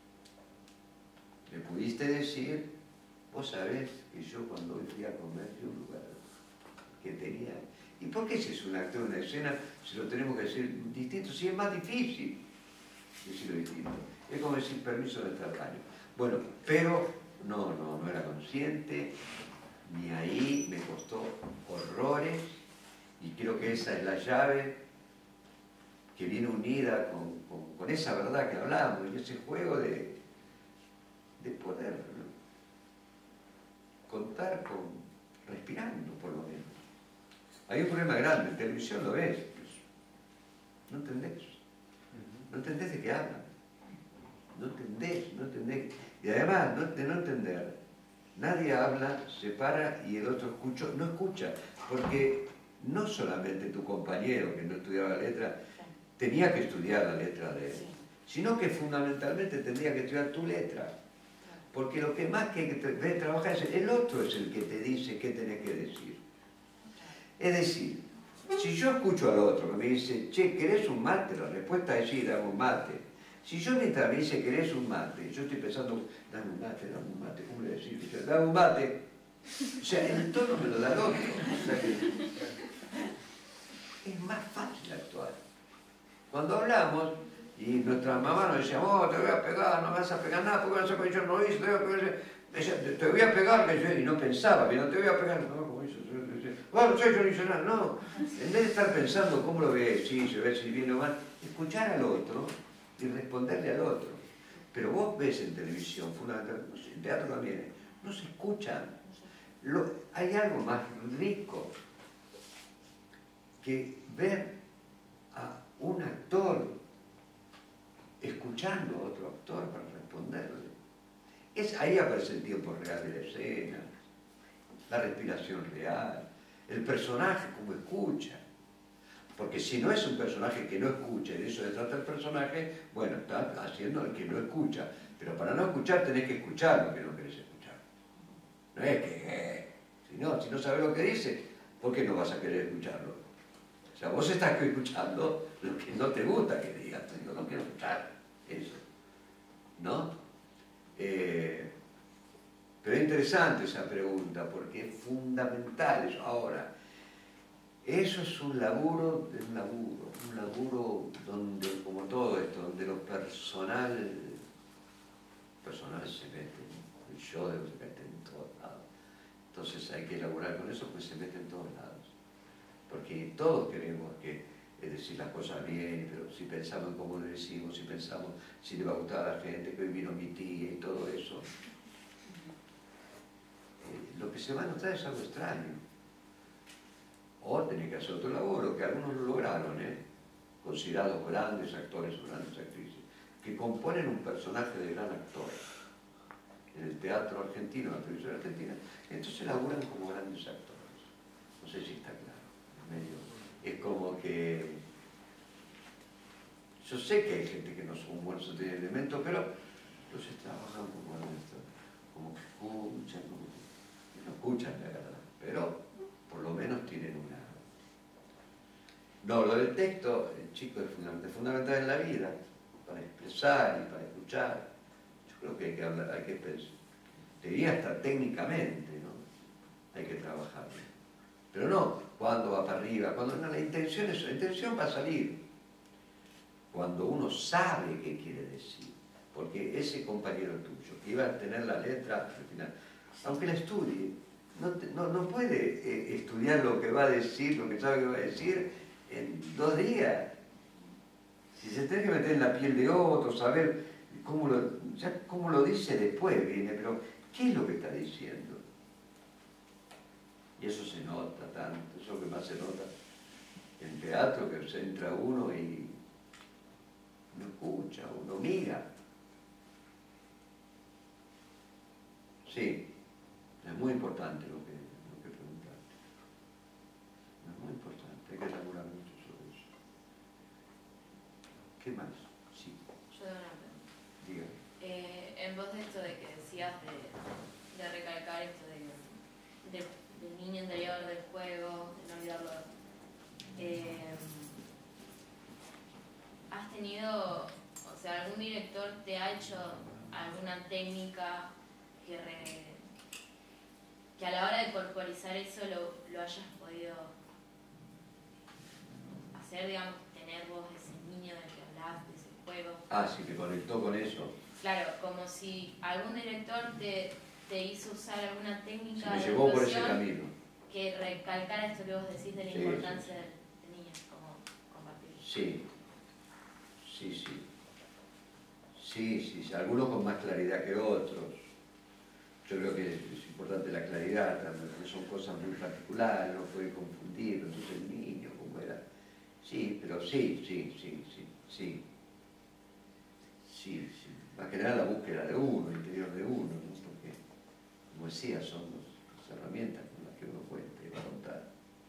S2: Me pudiste decir, vos sabés que yo cuando hoy fui a comer fui a un lugar que tenía... ¿Y por qué si es un actor, una escena, se lo tenemos que decir distinto? Si es más difícil decirlo distinto. Es como decir permiso de estar baño. Bueno, pero no, no, no era consciente, ni ahí, me costó horrores, y creo que esa es la llave que viene unida con, con, con esa verdad que hablamos, y ese juego de, de poder contar con, respirando por lo menos. Hay un problema grande, en televisión lo ves, pues, no entendés, no entendés de qué hablan. No entendés, no entendés. Y además, no, de no entender, nadie habla, se para y el otro escucha, no escucha. Porque no solamente tu compañero que no estudiaba la letra tenía que estudiar la letra de él, sino que fundamentalmente tendría que estudiar tu letra. Porque lo que más que ve trabajar es el otro, es el que te dice qué tenés que decir. Es decir, si yo escucho al otro que me dice, che, ¿querés un mate? La respuesta es sí, dame un mate. Si yo mientras me dice, ¿querés un mate? Yo estoy pensando, dame un mate, dame un mate, ¿cómo le decís? Dame un mate. O sea, el tono me lo da el otro. O sea que es más fácil actuar. Cuando hablamos, y nuestra mamá nos decía, oh, te voy a pegar, no me vas a pegar nada, porque no sé cómo yo no hice, te voy a pegar, decía, te voy a pegar, que yo, y no pensaba, no te voy a pegar, no, como hizo, bueno, yo no hice nada, no. En vez de estar pensando cómo lo ve, sí, se ve si bien o mal, escuchar al otro y responderle al otro. Pero vos ves en televisión, fundamentalmente, en teatro también, no se escuchan. Lo, hay algo más rico que ver a un actor escuchando a otro actor para responderle. Es, ahí aparece el tiempo real de la escena, la respiración real, el personaje como escucha. Porque si no es un personaje que no escucha, y de eso se trata el personaje, bueno, está haciendo el que no escucha. Pero para no escuchar tenés que escuchar lo que no querés escuchar. No es que, eh, si no, si no sabes lo que dice, ¿por qué no vas a querer escucharlo? O sea, vos estás escuchando lo que no te gusta que digas, yo no quiero escuchar eso. ¿No? Eh, pero es interesante esa pregunta, porque es fundamental eso. Ahora, Eso es un laburo, es un laburo, un laburo donde, como todo esto, donde lo personal, personal se mete, el yo se mete en todos lados. Entonces hay que elaborar con eso, pues se mete en todos lados. Porque todos queremos que, es decir, las cosas bien, pero si pensamos en cómo lo decimos, si pensamos si le va a gustar a la gente, que hoy vino mi tía y todo eso, eh, lo que se va a notar es algo extraño. O tener que hacer otro laburo, que algunos lo lograron, ¿eh? Considerados grandes actores o grandes actrices, que componen un personaje de gran actor en el teatro argentino, en la televisión argentina, entonces laburan como grandes actores. No sé si está claro. En medio. Es como que... Yo sé que hay gente que no son buenos en tener elementos, pero los trabajan como grandes, como que escuchan, como que no escuchan, la verdad, pero por lo menos tienen una... No, lo del texto, el chico, es fundamental, es fundamental en la vida, para expresar y para escuchar. Yo creo que hay que hablar, hay que pensar, te diría hasta técnicamente, ¿no? Hay que trabajarlo. Pero no cuando va para arriba, cuando no, la intención es, la intención va a salir. Cuando uno sabe qué quiere decir. Porque ese compañero tuyo, que iba a tener la letra al final, aunque la estudie, no, te, no, no puede eh, estudiar lo que va a decir, lo que sabe que va a decir, en dos días. Si se tiene que meter en la piel de otro, saber cómo lo, ya cómo lo dice después viene, pero ¿qué es lo que está diciendo? Y eso se nota tanto, eso es lo que más se nota en teatro, que se entra uno y uno escucha, uno mira. Sí, es muy importante lo que, lo que preguntaste. Es muy importante, hay que elaborar mucho sobre eso. ¿Qué más? Sí.
S12: Yo tengo una pregunta.
S2: Diga.
S12: Eh, en voz de esto de que decías de, de recalcar esto de, de, del niño interior del juego, de no olvidarlo, eh, ¿has tenido, o sea, algún director te ha hecho alguna técnica que, re, que a la hora de corporizar eso lo, lo hayas podido hacer, digamos, tener vos ese niño del que hablabas, de ese juego?
S2: Ah, sí, que conectó con eso.
S12: Claro, como si algún director te, te hizo usar alguna técnica
S2: Se me
S12: de
S2: llevó por ese
S12: actuación
S2: camino.
S12: que recalcara esto que vos decís de la
S2: Sí,
S12: importancia
S2: sí.
S12: del de niños, como compartir.
S2: Sí, sí, sí. Sí, sí, sí, algunos con más claridad que otros. Yo creo que es importante la claridad, porque son cosas muy particulares, no puede confundir, entonces el niño, como era. Sí, pero sí, sí, sí, sí, sí. Sí, sí. Más que nada la búsqueda de uno, interior de uno, ¿no? Porque, como decía, son las herramientas con las que uno puede contar.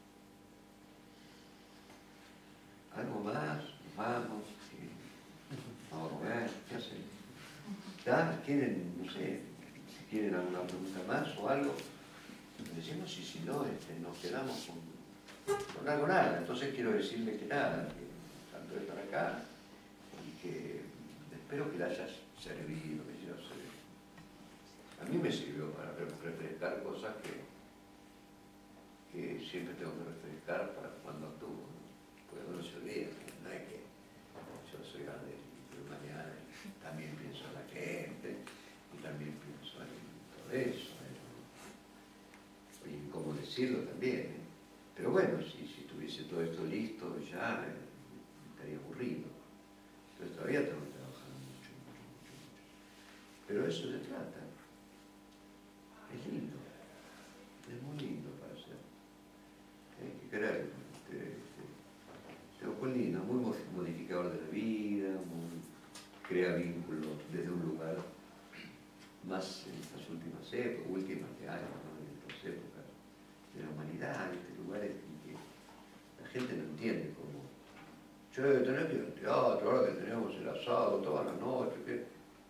S2: ¿Algo más? Vamos. Vamos a comer, ¿qué hacen? ¿Ya? ¿Quieren, no sé, si quieren alguna pregunta más o algo? Decimos y si no, este, nos quedamos con, con algo nada. Entonces quiero decirle que nada, que tanto de estar acá y que espero que le hayas servido, que haya servido. A mí me sirvió para refrescar cosas que, que siempre tengo que refrescar para cuando actúo, ¿no? Porque uno se olvida, no es que yo soy grande de mañana y también pienso en la gente y también pienso en todo eso, ¿eh? Y en cómo decirlo también, ¿eh? Pero bueno, si, si tuviese todo esto listo ya eh, estaría aburrido. Entonces todavía tengo que trabajar mucho, mucho, mucho, mucho. Pero eso se trata. Es lindo. Es muy lindo para hacer. Hay que quererlo. Pero fue lindo, muy modificador de la vida, muy, crea vínculos desde un lugar más en estas últimas épocas, últimas de años, ¿no? En estas épocas de la humanidad, en estos lugares en que la gente no entiende cómo. Yo debo tener que ir al teatro, ahora que tenemos el asado toda la noche, que.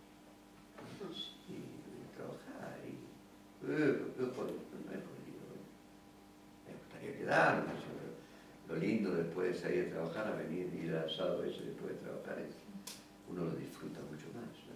S2: Sí, trabajar y. Eh, no es jodido. Me gustaría quedarme. Lo lindo después de salir a trabajar, a venir y ir al asado ese después de trabajar, es, uno lo disfruta mucho más.